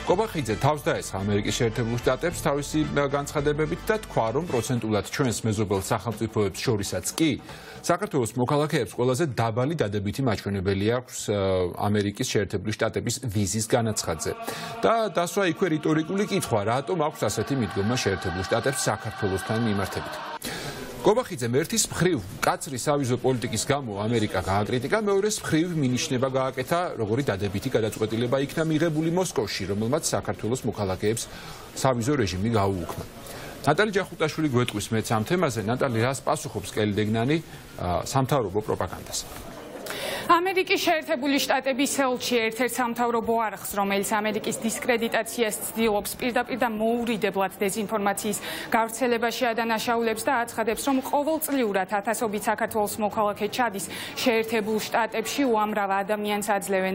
კობახიძე თავს დაესხა ამერიკის შეერთებულ შტატებს თავისი განცხადებებით და თქვა, რომ პროცენტულად ჩვენს მეზობელ სახელმწიფოებს შორისაც კი საქართველოს მოქალაქეებს ყველაზე დაბალი დადებითი მაჩვენებელი აქვს ამერიკის შეერთებული შტატების ვიზის განაცხადზე. და დასვა იქვე რიტორიკული კითხვა, რატომ აქვს ასეთი მიდგომა შეერთებულ შტატებს საქართველოსთან მიმართებით. კობახიძემ ერთის მხრივ კაცრი სავიზო პოლიტიკის გამო ამერიკა გააკრიტიკა, მეორეს მხრივ მინიშნება გააკეთა, როგორი დადებითი გადაწყვეტილება იქნა მიღებული მოსკოვში, რომელმაც საქართველოს მოქალაქეებს სავიზო რეჟიმი გაუუქმა. ნატალი ჯახუტაშვილი გვეტყვის მეც ამ თემაზე. ნატალი, რას პასუხობს კელი დეგნანი სამთავრობო პროპაგანდას? ამერიკის შეერთებული შტატების ელჩი ერთ-ერთ სამთავრობო არხს, რომელიც ამერიკის დისკრედიტაციას ცდილობს, პირდაპირ და მოურიდებლად დეზინფორმაციის გავრცელებაში ადანაშაულებს და აცხადებს, რომ ყოველწლიურად ათასობით საქართველოს მოქალაქე ჩადის შეერთებულ შტატებში, უამრავ ადამიანს აძლევენ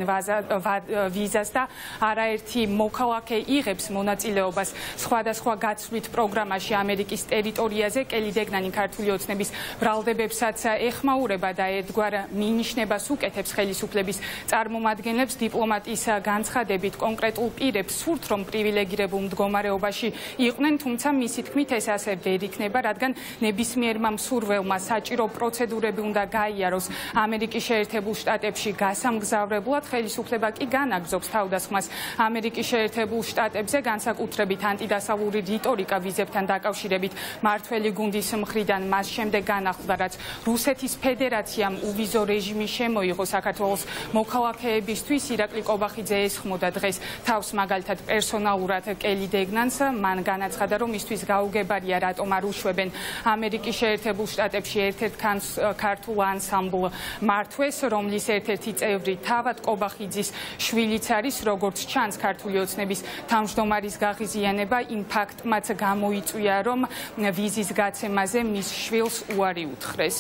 ვიზას და არაერთი მოქალაქე იღებს მონაწილეობას სხვადასხვა გაცვლით პროგრამაში ამერიკის ტერიტორიაზე. კელი დეგნანი ქართული ოცნების ბრალდებებსაც ეხმაურება და ერთგვარ მინიშნებას უკეთებს ხელისუფლების წარმომადგენლებს. დიპლომატის განცხადებით კონკრეტულ პირებს სურთ, რომ პრივილეგირებულ მდგომარეობაში იყვნენ, თუმცა მისი თქმით ეს ასე ვერ იქნება, რადგან ნებისმიერმა მსურველმა საჭირო პროცედურები უნდა გაიაროს ამერიკის შეერთებულ შტატებში გასამგზავრებლად. ხელისუფლება კი განაგრძობს თავდასხმას ამერიკის შეერთებულ შტატებზე, განსაკუთრებით ანტიდასავლური რიტორიკა ვიზებთან დაკავშირებით მართველი გუნდის მხრიდან მას შემდეგ განახლდა, რაც რუსეთის ფედერაციამ უვიზო რეჟიმი შემოიღო საქართველოს მოქალაქეებისთვის. ირაკლი კობახიძე ესხმოდა დღეს თავს მაგალითად პერსონალურად კელი დეგნანს. მან განაცხადა, რომ მისთვის გაუგებარია, რატომ არ უშვებენ ამერიკის შეერთებულ შტატებში ერთ-ერთ ქართულ ანსამბლ მართვეს, რომლის ერთ-ერთი წევრი თავად კობახიძის შვილიც არის. როგორც ჩანს, ქართული ოცნების თავმჯდომარის გაღიზიანება იმ ფაქტმაც გამოიწვია, რომ ვიზის გაცემაზე მის შვილს უარი უთხრეს.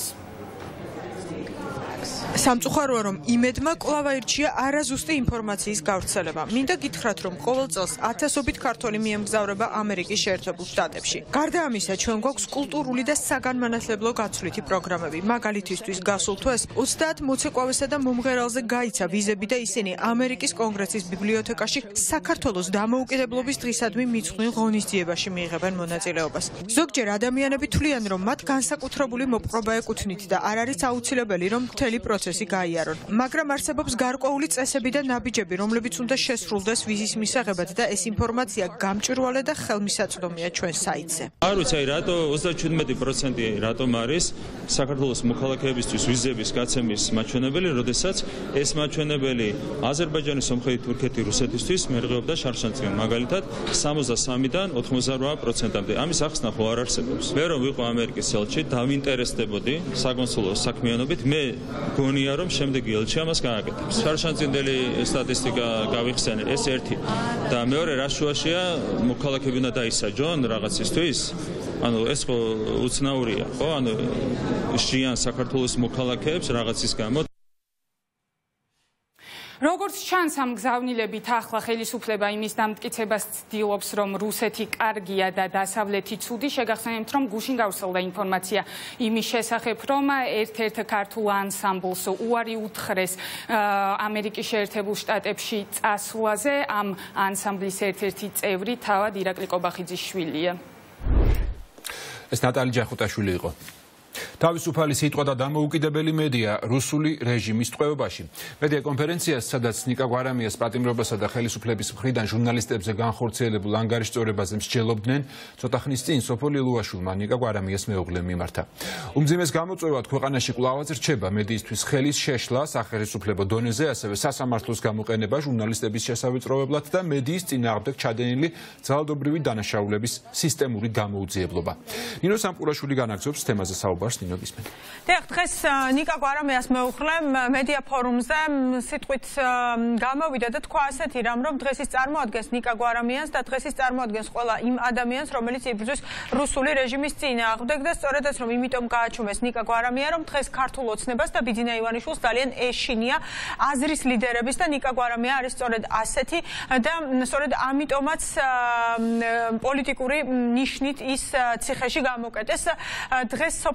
სამწუხაროა, რომ იმედმა კვლავ აირჩია არაზუსტი ინფორმაციის გავრცელება. მინდა გითხრათ, რომ ყოველ წელს ათასობით ქართველი მიემგზავრება ამერიკის შეერთებულ შტატებში. გარდა ამისა, ჩვენ გვაქვს კულტურული და საგანმანათლებლო გაცვლითი პროგრამები. მაგალითისთვის, გასულ თვეს ოცდაათ მოცეკვავესა და მომღერალზე გაიცა ვიზები და ისინი ამერიკის კონგრესის ბიბლიოთეკაში საქართველოს დამოუკიდებლობის დღისადმი მიძღვნილ ღონისძიებაში მიიღებენ მონაწილეობას. ზოგჯერ ადამიანები თვლიან, რომ მათ განსაკუთრებული მოპყრობა ეკუთვნით და არ არის აუცილებელი, რომ მთელი პროცესი გაიარონ. მაგრამ არსებობს გარკვეული წესები და ნაბიჯები, რომლებიც უნდა შესრულდეს ვიზის მისაღებად და ეს ინფორმაცია გამჭვირვალე და ხელმისაწვდომია ჩვენ საიტზე. არ ვიცი, აი რატო ოცდაშვიდი პროცენტი რატომ არის საქართველოს მოქალაქეებისთვის ვიზების გაცემის მაჩვენებელი, როდესაც ეს მაჩვენებელი აზერბაიჯანი, სომხეთი, თურქეთი, რუსეთისთვის მერყეობდა შარშანწირ, მაგალითად სამოცდასამიდან ოთხმოცდარვა პროცენტამდე. ამის ახსნა ხო არ არსებობს. მე რომ ვიყო ამერიკის ელჩი, დავინტერესდებოდი საკონსულო საქმიანობით, მე გონია რომ შემდეგი ელჩი ამას გააკეთებს. შარშანწირდელი სტატისტიკა გავიხსენე, ეს ერთი. და მეორე რა შუაშია მოქალაქეები უნდა დაისაჯონ რაღაცისთვის? ანუ ეს ხო უცნაურია, ხო? ანუ შიან საქართველოს მოქალაქეებს რაღაცის გამო. როგორც ჩანს, ამ გზავნილებით ახლა ხელისუფლება იმის დამტკიცებას ცდილობს, რომ რუსეთი კარგია და დასავლეთი ცუდი. შეგახსენებთ, რომ გუშინ გავრცელდა ინფორმაცია იმის შესახებ, რომ ერთ-ერთ ქართულ ანსამბლს უარი უთხრეს ამერიკის შეერთებულ შტატებში წასვლაზე. ამ ანსამბლის ერთ-ერთი წევრი თავად ირაკლი კობახიძის შვილია. ეს ნატალი ჯახუტაშვილი იყო. თავისუფალი სიტყვა და დამოუკიდებელი მედია რუსული რეჟიმის ტყვეობაში. მედია კონფერენციას, სადაც ნიკა გვარამიას პატიმრობასა და ხელისუფლების მხრიდან ჟურნალისტებზე განხორციელებულ ანგარიშწორებაზე მსჯელობდნენ, ცოტა ხნის წინ სოფო ლილუაშვილმა ნიკა გვარამიას მეუღლემ მიმართა. უმძიმეს გამოწვევად ქვეყანაში კვლავაც რჩება მედიისთვის ხელის შეშლა სახელმწიფო დონეზე, ასევე სასამართლოს გამოყენება ჟურნალისტების შესავიწროვებლად და მედიის წინააღმდეგ ჩადენილი ძალადობრივი დანაშაულების სისტემური გამოუძიებლობა. ნინო სამყურაშვილი განაგრძობს თემაზე საუბარს. დიახ, დღეს ნიკა გვარამიას მეუღლემ მედია ფორუმზე სიტყვით გამოვიდა და თქვა ასეთი რამ, რომ დღეს ის წარმოადგენს ნიკა გვარამიანს და დღეს ის წარმოადგენს ყველა იმ ადამიანს, რომელიც იბრძვის რუსული რეჟიმის წინააღმდეგ და სწორედ ეს რომ იმიტომ გააჩუმეს ნიკა გვარამია, რომ დღეს ქართულ ოცნებას და ბიძინა ივანიშვილს ძალიან ეშინია აზრის ლიდერების და ნიკა გვარამია არის სწორედ ასეთი და სწორედ ამიტომაც პოლიტიკური ნიშნით ის ციხეში გამოკეტეს. დღეს სოფო ლილუაშვილს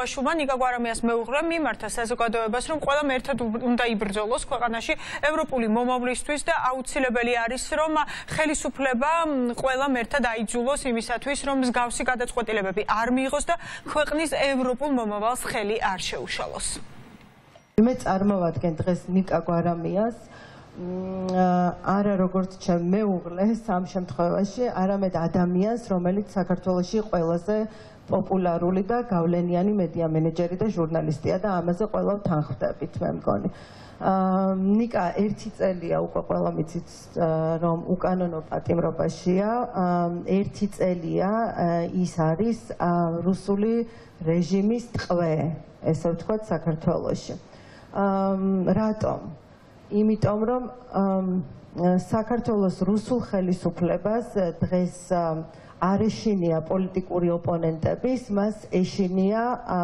საუბრობაშულმა ნიკა გვარამიას მეუღლემ მიმართა საზოგადოებას, რომ ყველამ ერთად უნდა იბრძოლოს ქვეყანაში ევროპული მომავლისთვის და აუცილებელი არის, რომ ხელისუფლება ყველამ ერთად აიძულოს იმისათვის, რომ მსგავსი გადაწყვეტილებები არ მიიღოს და ქვეყნის ევროპულ მომავალს ხელი არ შეუშალოს. მე წარმოვადგენ დღეს ნიკა გვარამიას არა როგორც ჩემ მეუღლეს ამ შემთხვევაში, არამედ ადამიანს, რომელიც საქართველოში ყველაზე პოპულარული და გავლენიანი მედია მენეჯერი და ჟურნალისტია და ამაზე ყველა თანხმდებით, მე მგონი. ნიკა ერთი წელია უკვე ყველა მიცით რომ უკანონო პატიმრობაშია, ერთი წელია ის არის რუსული რეჟიმის ტყვე, ესე ვთქვათ, საქართველოში. რატომ? იმიტომ რომ საქართველოს რუსულ ხელისუფლებას დღეს არ ეშინია პოლიტიკური ოპონენტების, მას ეშინია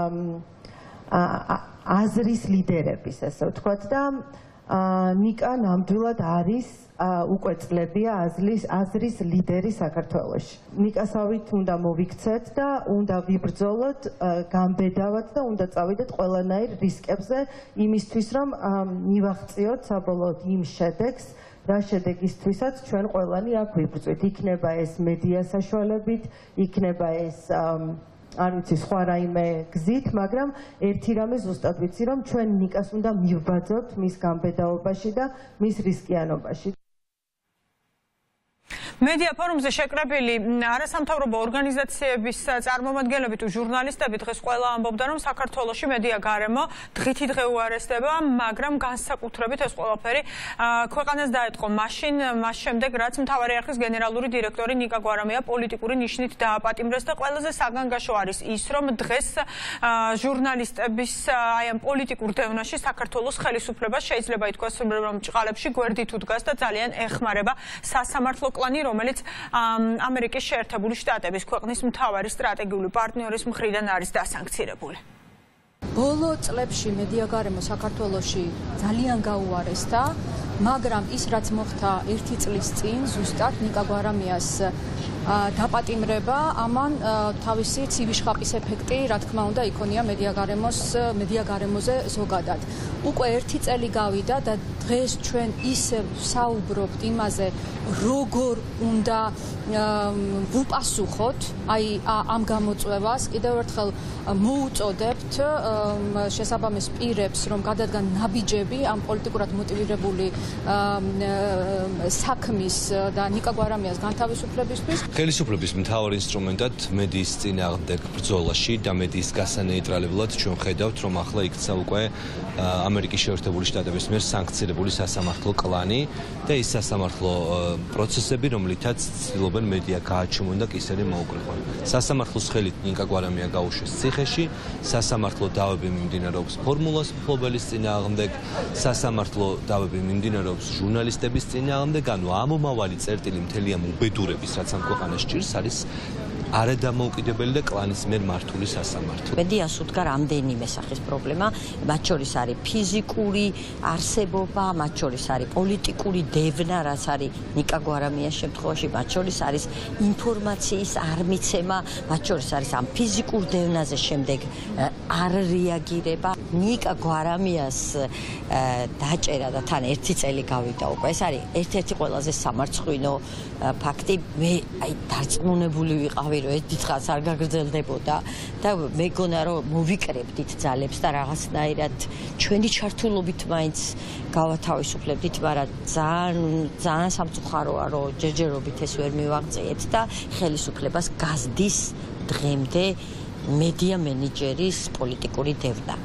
აზრის ლიდერების, ესე ვთქვათ, და ნიკა ნამდვილად არის უკვე წლებია აზრის ლიდერი საქართველოში. ნიკასავით უნდა მოვიქცეთ და უნდა ვიბრძოლოთ, გამბედავად და უნდა წავიდეთ ყველანაირ რისკებზე იმისთვის, რომ მივაღწიოთ საბოლოოდ იმ შედეგს, რა შედეგისთვისაც ჩვენ ყველანი აქ ვიბრძვით. იქნება ეს მედია საშუალებით, იქნება ეს არ ვიცი სხვა რაიმე გზით, მაგრამ ერთი რამე ზუსტად ვიცი, რომ ჩვენ ნიკას უნდა მივბაძოთ მის გამბედაობაში და მის რისკიანობაში. მედია ფორუმზე შეკრებილი არასამთავრობო ორგანიზაციების წარმომადგენლები თუ ჟურნალისტები დღეს ყველა ამბობდა, რომ საქართველოში მედია გარემო დღითი დღე უარესდება, მაგრამ განსაკუთრებით ეს ყველაფერი ქვეყანას დაეთყო მაშინ, მას შემდეგ, რაც მთავარი არხის გენერალური დირექტორი ნიკა გვარამია პოლიტიკური ნიშნით დააპატიმრეს და ყველაზე საგანგაშო არის ის, რომ დღეს ჟურნალისტების აი ამ პოლიტიკურ დევნაში საქართველოს ხელისუფლებას შეიძლება ითქვას, რომ ჭყალებში გვერდით უდგას და ძალიან ეხმარება სასამართლო კლანი, რომელიც ამერიკის შეერთებული შტატების ქვეყნის მთავარი სტრატეგიული პარტნიორის მხრიდან არის დასანქცირებული. ბოლო წლებში მედია გარემო საქართველოში ძალიან გაუარესდა, მაგრამ ის რაც მოხდა ერთი წლის წინ, ზუსტად ნიკა გვარამიას დაპატიმრება, ამან თავისი ცივიშხაპის ეფექტი, რა თქმა უნდა, იქონია მედია გარემოს მედია გარემოზე ზოგადად. უკვე ერთი წელი გავიდა და დღეს ჩვენ ისევ საუბრობთ იმაზე, როგორ უნდა ვუპასუხოთ აი ამ გამოწვევას. კიდევ ერთხელ მოუწოდებთ შესაბამის პირებს, რომ გადადგან ნაბიჯები ამ პოლიტიკურად მოტივირებული საქმის და ნიკა გვარამიას განთავისუფლებისთვის. ხელისუფლების მთავარ ინსტრუმენტად მედიის წინააღმდეგ ბრძოლაში და მედიის გასანეიტრალებლად ჩვენ ხედავთ, რომ ახლა იქცა უკვე ამერიკის შეერთებული შტატების მიერ სანქცირებული სასამართლო კლანი და ის სასამართლო პროცესები, რომლითაც ცდილობენ მედია გააჩუმონ და კისერი მოუკრიფონ. სასამართლოს ხელით ნიკა გვარამია გაუშვეს ციხეში, სასამართლო დავები მიმდინარეობს ფორმულას მფლობელის წინააღმდეგ, სასამართლო დავები მიმდინარეობს ჟურნალისტების წინააღმდეგ, ანუ ამომავალი წერტილი მთელი ამ უბედურების, რაც ამ ქვეყანას ჭირს, არის არადამოუკიდებელი და კლანის მიერ მართული სასამართლო. მედიას უდგა რამდენიმე სახის პრობლემა, მათ შორის არის ფიზიკური არსებობა, მათ შორის არის პოლიტიკური დევნა, რაც არის ნიკა გვარამიას შემთხვევაში, მათ შორის არის ინფორმაციისარმიცემა, მათ შორის არის ამ ფიზიკურ დევნაზე შემდეგ არ რეაგირება. ნიკა გვარამიას დაჭერა და თან ერთი წელი გავიდა უკვე. ეს არის ერთ-ერთი ყველაზე სამარცხვინო ფაქტი. მე აი დარწმუნებული ვიყავი, რომ ეს დიდხანს არ გაგრძელდებოდა და მეგონა რომ მოვიკრებდით ძალებს და რაღაცნაირად ჩვენი ჩართულობით მაინც გავათავისუფლებდით, მაგრამ ძალიან ძალიან სამწუხაროა, რომ ჯერჯერობით ეს ვერ მივაღწიეთ და ხელისუფლებას გაზდის დღემდე მედია მენეჯერის პოლიტიკური დევნა.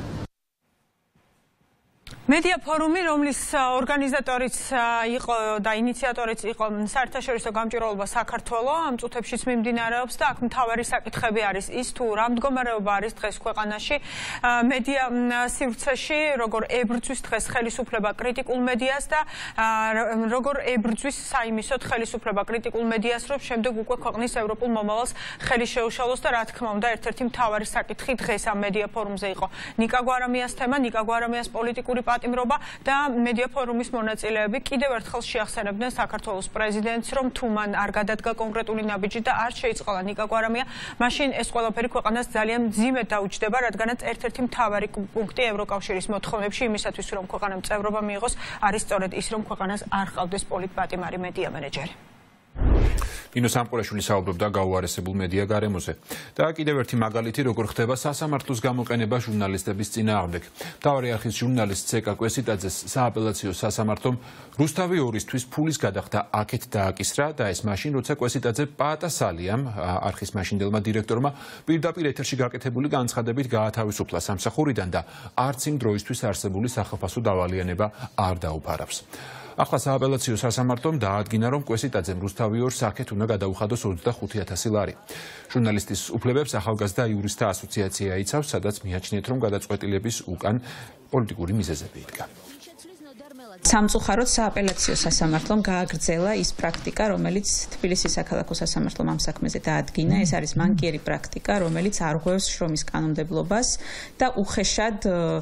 მედია ფორუმი, რომლის ორგანიზატორიც იყო და ინიციატორიც იყო საერთაშორისო გამჭირვალობა საქართველო, ამ წუთებშიც მიმდინარეობს და აქ მთავარი საკითხები არის ის, თუ რა მდგომარეობა არის დღეს ქვეყანაში მედია სივრცეში, როგორ ებრძვის დღეს ხელისუფლება კრიტიკულ მედიას და როგორ ებრძვის საიმისოდ ხელისუფლება კრიტიკულ მედიას, რომ შემდეგ უკვე ქვეყნის ევროპულ მომავალს ხელი შეუშალოს და რა თქმა უნდა, ერთ-ერთი მთავარი საკითხი დღეს ამ მედია ფორუმზე იყო ნიკა გვარამიას თემა, ნიკა გვარამიას პოლიტიკური პატიმრობა და მედია ფორუმის მონაწილეები კიდევ ერთხელ შეახსენებდნენ საქართველოს პრეზიდენტს, რომ თუ მან არ გადადგა კონკრეტული ნაბიჯი და არ შეიწყალა ნიკა გვარამია, მაშინ ეს ყველაფერი ქვეყანას ძალიან მძიმედ დაუჯდება, რადგანაც ერთ-ერთი მთავარი პუნქტი ევროკავშირის მოთხოვნებში იმისათვის, რომ ქვეყანამ წევრობა მიიღოს, არის სწორედ ის, რომ ქვეყანას არ ჰყავდეს პოლიტპატიმარი მედია მენეჯერი. ნინო სამყურაშვილი საუბრობდა გაუარესებულ მედია გარემოზე. და კიდევ ერთი მაგალითი, როგორ ხდება სასამართლოს გამოყენება ჟურნალისტების წინააღმდეგ. მთავარი არხის ჟურნალისტ ცეკა კვესიტაძეს სააპელაციო სასამართლომ რუსთავი ორისთვის ფულის გადახდა აქეთ დააკისრა და ეს მაშინ, როცა კვესიტაძე პაატასალიამ, არხის მაშინდელმა დირექტორმა, პირდაპირ ეთერში გაკეთებული განცხადებით გაათავისუფლა სამსახურიდან და არც იმ დროისთვის არსებული სახელმწიფო დავალიანება არ დაუფარავს. ახლა სააპელაციო სასამართლომ დაადგინა, რომ კვესიტაძემ რუსთავი ორს აქეთ უნდა გადაუხადოს ოცდახუთი ათასი ლარი. ჟურნალისტის უფლებებს ახალგაზრდა იურისტთა ასოციაცია იცავს, სადაც მიაჩნიეთ, რომ გადაწყვეტილების უკან პოლიტიკური მიზეზები იდგა. სამწუხაროდ სააპელაციო სასამართლომ გააგრძელა ის პრაქტიკა, რომელიც თბილისის საქალაქო სასამართლომ ამ საქმეზე დაადგინა. ეს არის მანკიერი პრაქტიკა, რომელიც არღვევს შრომის კანონმდებლობას და უხეშად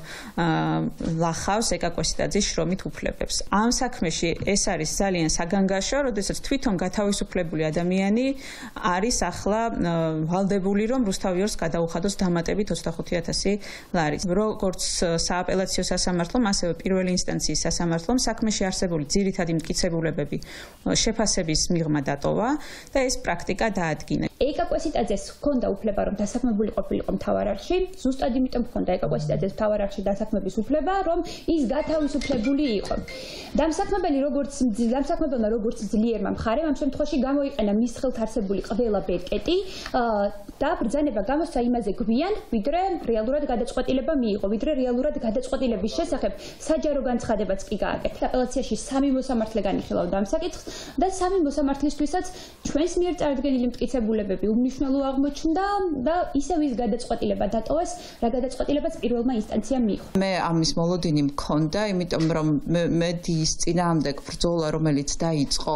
ლახავს ეკა კვესიტაძის შრომით უფლებებს. ამ საქმეში ეს არის ძალიან საგანგაშო, როდესაც თვითონ გათავისუფლებული ადამიანი არის ახლა ვალდებული, რომ რუსთავი ორს გადაუხადოს დამატებით ოცდახუთი ათასი ლარი. როგორც სააპელაციო სასამართლომ, ასევე პირველი ინსტანციის სასამართლომ საქმეში არსებული ძირითადი მტკიცებულებები შეფასების მიღმა დატოვა და ეს პრაქტიკა დაადგინა. ეკა კვესიტაძეს ჰქონდა უფლება, რომ დასაქმებული ყოფილიყო მთავარ არხში, ზუსტად იმიტომ ჰქონდა ეკა კვესიტაძეს მთავარ არხში დასაქმების უფლება, რომ ის გათავისუფლებული იყო. დამსაქმებელი როგორც დამსაქმებელმა როგორც ძლიერმა მხარემ ამ შემთხვევაში გამოიყენა მის ხელთ არსებული ყველა ბერკეტი და ბრძანება გამოსცა იმაზე გვიან, ვიდრე რეალურად გადაწყვეტილება მიიღო, ვიდრე რეალურად გადაწყვეტილების შესახებ საჯარო განცხადებაც კი გააკეთა. აპელაციაში სამი მოსამართლე განიხილავდა ამ საკითხს და სამი მოსამართლისთვისაც ჩვენს მიერ წარდგენილი მტკიცებულებები უმნიშვნელო აღმოჩნდა და ისევ ის გადაწყვეტილება დატოვეს, რა გადაწყვეტილებაც პირველმა ინსტანციამ მიიღო. მე ამის მოლოდინი მქონდა, იმიტომ რომ მედიის წინააღმდეგ ბრძოლა, რომელიც დაიწყო,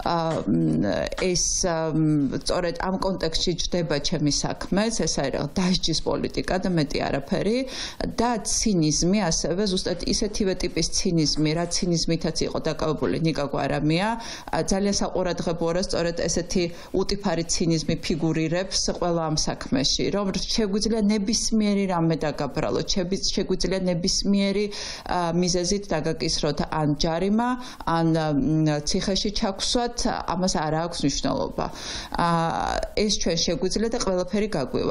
ეს სწორედ ამ კონტექსტში ჯდება ჩემი საქმეც, ეს არის დასჯის პოლიტიკა და მეტი არაფერი და ცინიზმი, ასევე ზუსტად ისეთივე ტიპის ცინიზმი, რა ცინიზმითაც იყო დაკავებული ნიკა გვარამია, ძალიან საყურადღებოა, რომ სწორედ ესეთი უტიფარი ცინიზმი ფიგურირებს ყველა ამ საქმეში, რომ შეგვიძლია ნებისმიერი რამე დაგაბრალოთ, შეგვიძლია ნებისმიერი მიზეზით დაგაკისროთ ან ჯარიმა, ან ციხეში ჩაგვსვათ, ამას არ აქვს მნიშვნელობა. ეს ჩვენ შეგვიძლია და ყველაფერი გაგვივა.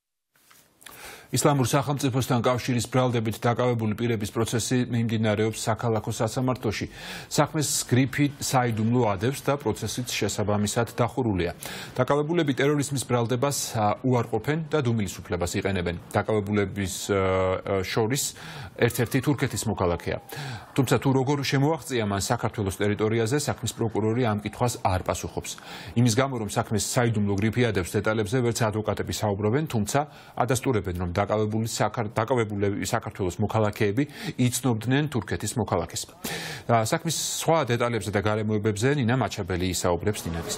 ისლამურ სახელმწიფოსთან კავშირის ბრალდებით დაკავებული პირების პროცესი მიმდინარეობს საქალაქო სასამართლოში. საქმეს გრიფი საიდუმლო ადევს და პროცესიც შესაბამისად დახურულია. დაკავებულები ტერორიზმის ბრალდებას უარყოფენ და დუმილის უფლებას იყენებენ. დაკავებულების შორის ერთ-ერთი თურქეთის მოქალაქეა. თუმცა თუ როგორ შემოაღწია მან საქართველოს ტერიტორიაზე, საქმის პროკურორი ამ კითხვას არ პასუხობს. იმის გამო, რომ საქმეს საიდუმლო გრიფი ადევს, დეტალებზე ვერც ადვოკატები საუბრობენ, თუმცა ადასტურებენ, რომ დაკავებული დაკავებულები საქართველოს მოქალაქეები იცნობდნენ თურქეთის მოქალაქეს. საქმის სხვა დეტალებზე და გარემოებებზე ნინა მაჩაბელი ისაუბრებს დინების.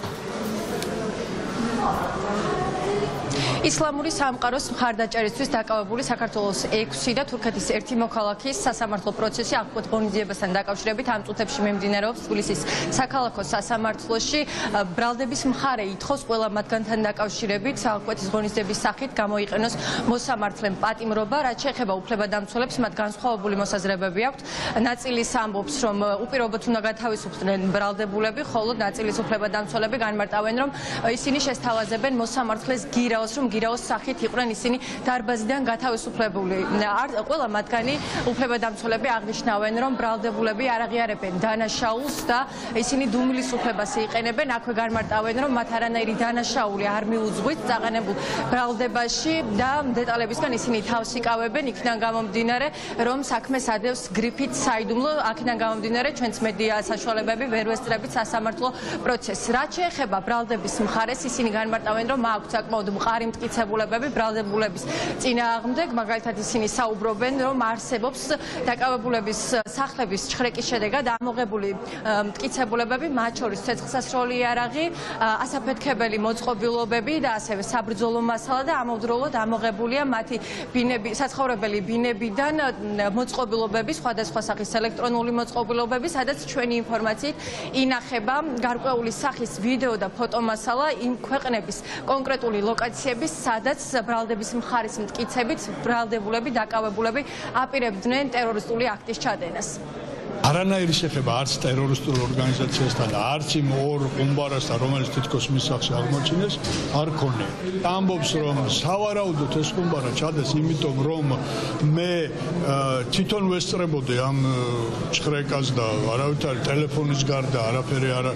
ისლამური სამყაროს მხარდაჭერისთვის დაკავებული საქართველოს ექვსი და თურქეთის ერთი მოქალაქის სასამართლო პროცესი აღკვეთ ღონისძიებასთან დაკავშირებით ამ წუთებში მიმდინარეობს თბილისის საქალაქო სასამართლოში. ბრალდების მხარე ითხოვს ყველა მათგანთან დაკავშირებით აღკვეთის ღონისძიების სახით გამოიყენოს მოსამართლემ პატიმრობა, რაც შეეხება უფლებადამცველებს, მათ განსხვავებული მოსაზრებები აქვთ. ნაწილის ამბობს, რომ უპირობოდ უნდა გათავისუფლდნენ ბრალდებულები, ხოლო ნაწილის უფლებადამცველები განმარტავენ, რომ ისინი შესთავაზებენ მოსამართლეს გირაოს, რომ გირაოს სახით იყვნენ ისინი დარბაზიდან გათავისუფლებული. ყველა მათგანი უფლებადამცველები აღნიშნავენ, რომ ბრალდებულები არ აღიარებენ დანაშაულს და ისინი დუმილის უფლებას იყენებენ. აქვე განმარტავენ, რომ მათ არანაირი დანაშაული არ მიუძღვით წაყენებულ ბრალდებაში და დეტალებისგან ისინი თავს იკავებენ, იქიდან გამომდინარე, რომ საქმეს ადევს გრიფით საიდუმლო, აქედან გამომდინარე ჩვენც მედია საშუალებები ვერ ვესწრებით სასამართლო პროცესს. რაც შეეხება ბრალდების მხარეს, ისინი განმარტავენ, რომ აქვთ საკმაოდ მყარი მტკიცებულებები ბრალდებულების წინააღმდეგ, მაგალითად ისინი საუბრობენ, რომ არსებობს დაკავებულების სახლების ჩხრეკის შედეგად ამოღებული მტკიცებულებები, მათ შორის ცეცხლსასროლი იარაღი, ასაფეთქებელი მოწყობილობები და ასევე საბრძოლო მასალა და ამავდროულად ამოღებულია მათი ბინები, საცხოვრებელი ბინებიდან მოწყობილობები, სხვადასხვა სახის ელექტრონული მოწყობილობები, სადაც ჩვენი ინფორმაციით ინახება გარკვეული სახის ვიდეო და ფოტომასალა იმ ქვეყნების კონკრეტული ლოკაციების, სადაც ბრალდების მხარის მტკიცებით ბრალდებულები, დაკავებულები აპირებდნენ ტერორისტული აქტის ჩადენას. არანაირი შეხება არც ტერორისტულ ორგანიზაციასთან და არც იმ ორ ყუმბარასთან, რომელიც თითქოს მის სახში აღმოჩინეს, არ ქონია. ამბობს, რომ სავარაუდოდ ეს ყუმბარა ჩადეს, იმიტომ რომ მე თვითონ ვესწრებოდი ამ ჩხრეკას და არავითარი ტელეფონის გარდა არაფერი არ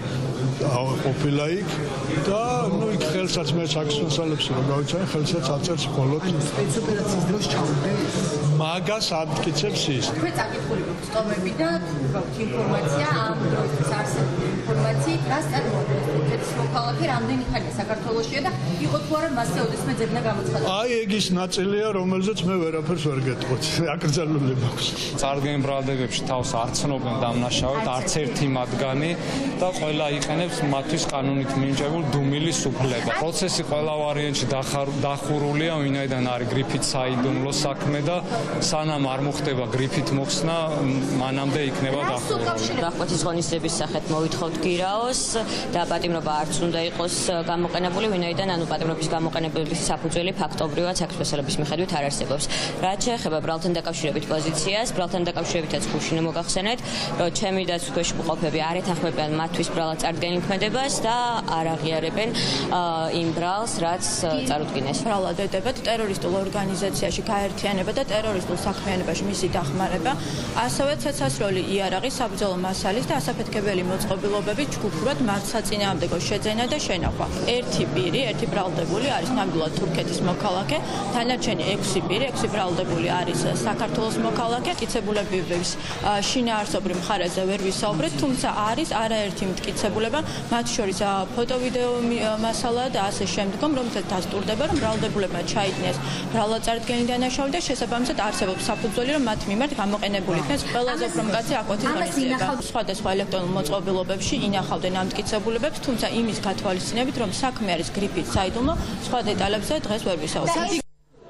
ყოფილა იქ და ნუ იქ ხელსაც მე საქსონსალებს რომ გავიცანი, ხელსაც აწერს მხოლოდ სპეცოპერაციის დროს ჩავდე. მაგას ამტკიცებს ის. თქვენ წაკითხული გვაქვს ტომები და ინფორმაცია ამ დროისთვის არსებული ინფორმაციით, რას წარმოადგენს თურქეთის მოქალაქე, რამდენი ხანია საქართველოშია და იყო თუ არა მასზე ოდესმე ძებნა გამოცხადდა. აი ეგ ის ნაწილია, რომელზეც მე ვერაფერს ვერ გეტყვით. აკრძალული მაქვს. წარდგენ ბრალდებებში თავს არ ცნობენ დამნაშავედ, არც ერთი მათგანი და ყველა იყენებს მათთვის კანონით მინიჭებულ დუმილის უფლება. პროცესი ყველა ვარიანტში დახურულია, ვინაიდან არის გრიფით საიდუმლო საქმე და სანამ არ მოხდება გრიფით მოხსნა, მანამდე იქნება დახურული. დახვეწის ღონისძიების სახით მოვითხოვთ გირაოს და პატიმრობა არც უნდა იყოს გამოყენებული, ვინაიდან ანუ პატიმრობის გამოყენების საფუძველი ფაქტობრივად საქმესალების მიხედვით არ არსებობს. რაც შეეხება ბრალთან დაკავშირებით პოზიციას, ბრალთან დაკავშირებითაც გუშინო მოგახსენეთ, რომ ჩემი დაცვის მყოფები არ ეთანხმებიან მათთვის ბრალად წარდგენილქმედებას და არ აღიარებენ იმ ბრალს, რაც წარუდგინეს. ბრალად ედებათ ტერორისტულ ორგანიზაციაში გაერთიანება და ტერორისტულ საქმიანობაში მისი დახმარება, ასევე ცეცხლსასროლი იარაღი, საბრძოლო მასალის და ასაფეთქებელი მოწყობილობები ჯგუფურად მართლსაწინააღმდეგო შეძენა და შენახვა. ერთი პირი, ერთი ბრალდებული არის ნამდვილად თურქეთის მოქალაქე, დანარჩენი ექვსი პირი, ექვსი ბრალდებული არის საქართველოს მოქალაქე. მტკიცებულებების შინაარსობრივ მხარეზე ვერ ვისაუბრეთ, თუმცა არის არაერთი მტკიცებულება, მათ შორის ფოტო-ვიდეო მასალა და ასე შემდგომ, რომელსაც დასტურდება, რომ ბრალდებულებმა ჩაიდინეს ბრალად-წარდგენი დანაშაული და შესაბამისად არსებობს საფუძველი, რომ მათ მიმართ გამოყენებული იქნეს ყველაზე უფრო მკაცრი აკვეთის ღონისძიება. სხვადასხვა ელექტრონულ მოწყობილობებში ინახავდნენ ამ მტკიცებულებებს, თუმცა იმის გათვალისწინებით, რომ საქმე არის გრიფით საიდუმლო, სხვა დეტალებზე დღეს ვერ ვისაუბრებთ.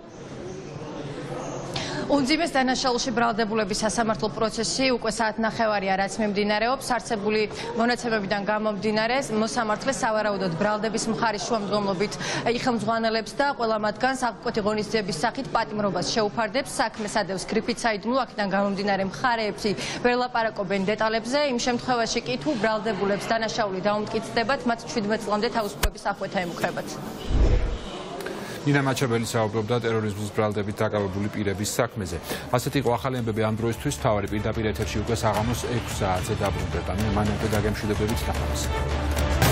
უნძიმეს დანაშაულში ბრალდებულების სასამართლო პროცესი უკვე საათნახევარია, რაც მიმდინარეობს. არსებული მონაცემებიდან გამომდინარე, მოსამართლე სავარაუდოდ ბრალდების მხარის შუამდგომლობით იხელმძღვანელებს და ყველა მათგანს აღკვეთი ღონისძიების სახით პატიმრობას შეუფარდებს. საქმეს ადევს გრიფით საიდუმლო, აქედან გამომდინარე მხარეებში ვერ ლაპარაკობენ დეტალებზე. იმ შემთხვევაში კი თუ ბრალდებულებს დანაშაული დაუმტკიცდებათ, მათ ჩვიდმეტ წლამდე თავისუფლების აღკვეთა ემუქრებათ. ნინა მაჩაბელი საუბრობდა ტერორიზმის ბრალდებით დაკავებული პირების საქმეზე. ასეთი იყო ახალი ამბები ამ დროისთვის. თავარი პირდაპირ ეთერში უკვე საღამოს ექვს საათზე დაბრუნდება. მე მანამდე გაგემშვიდობებით, დახამას.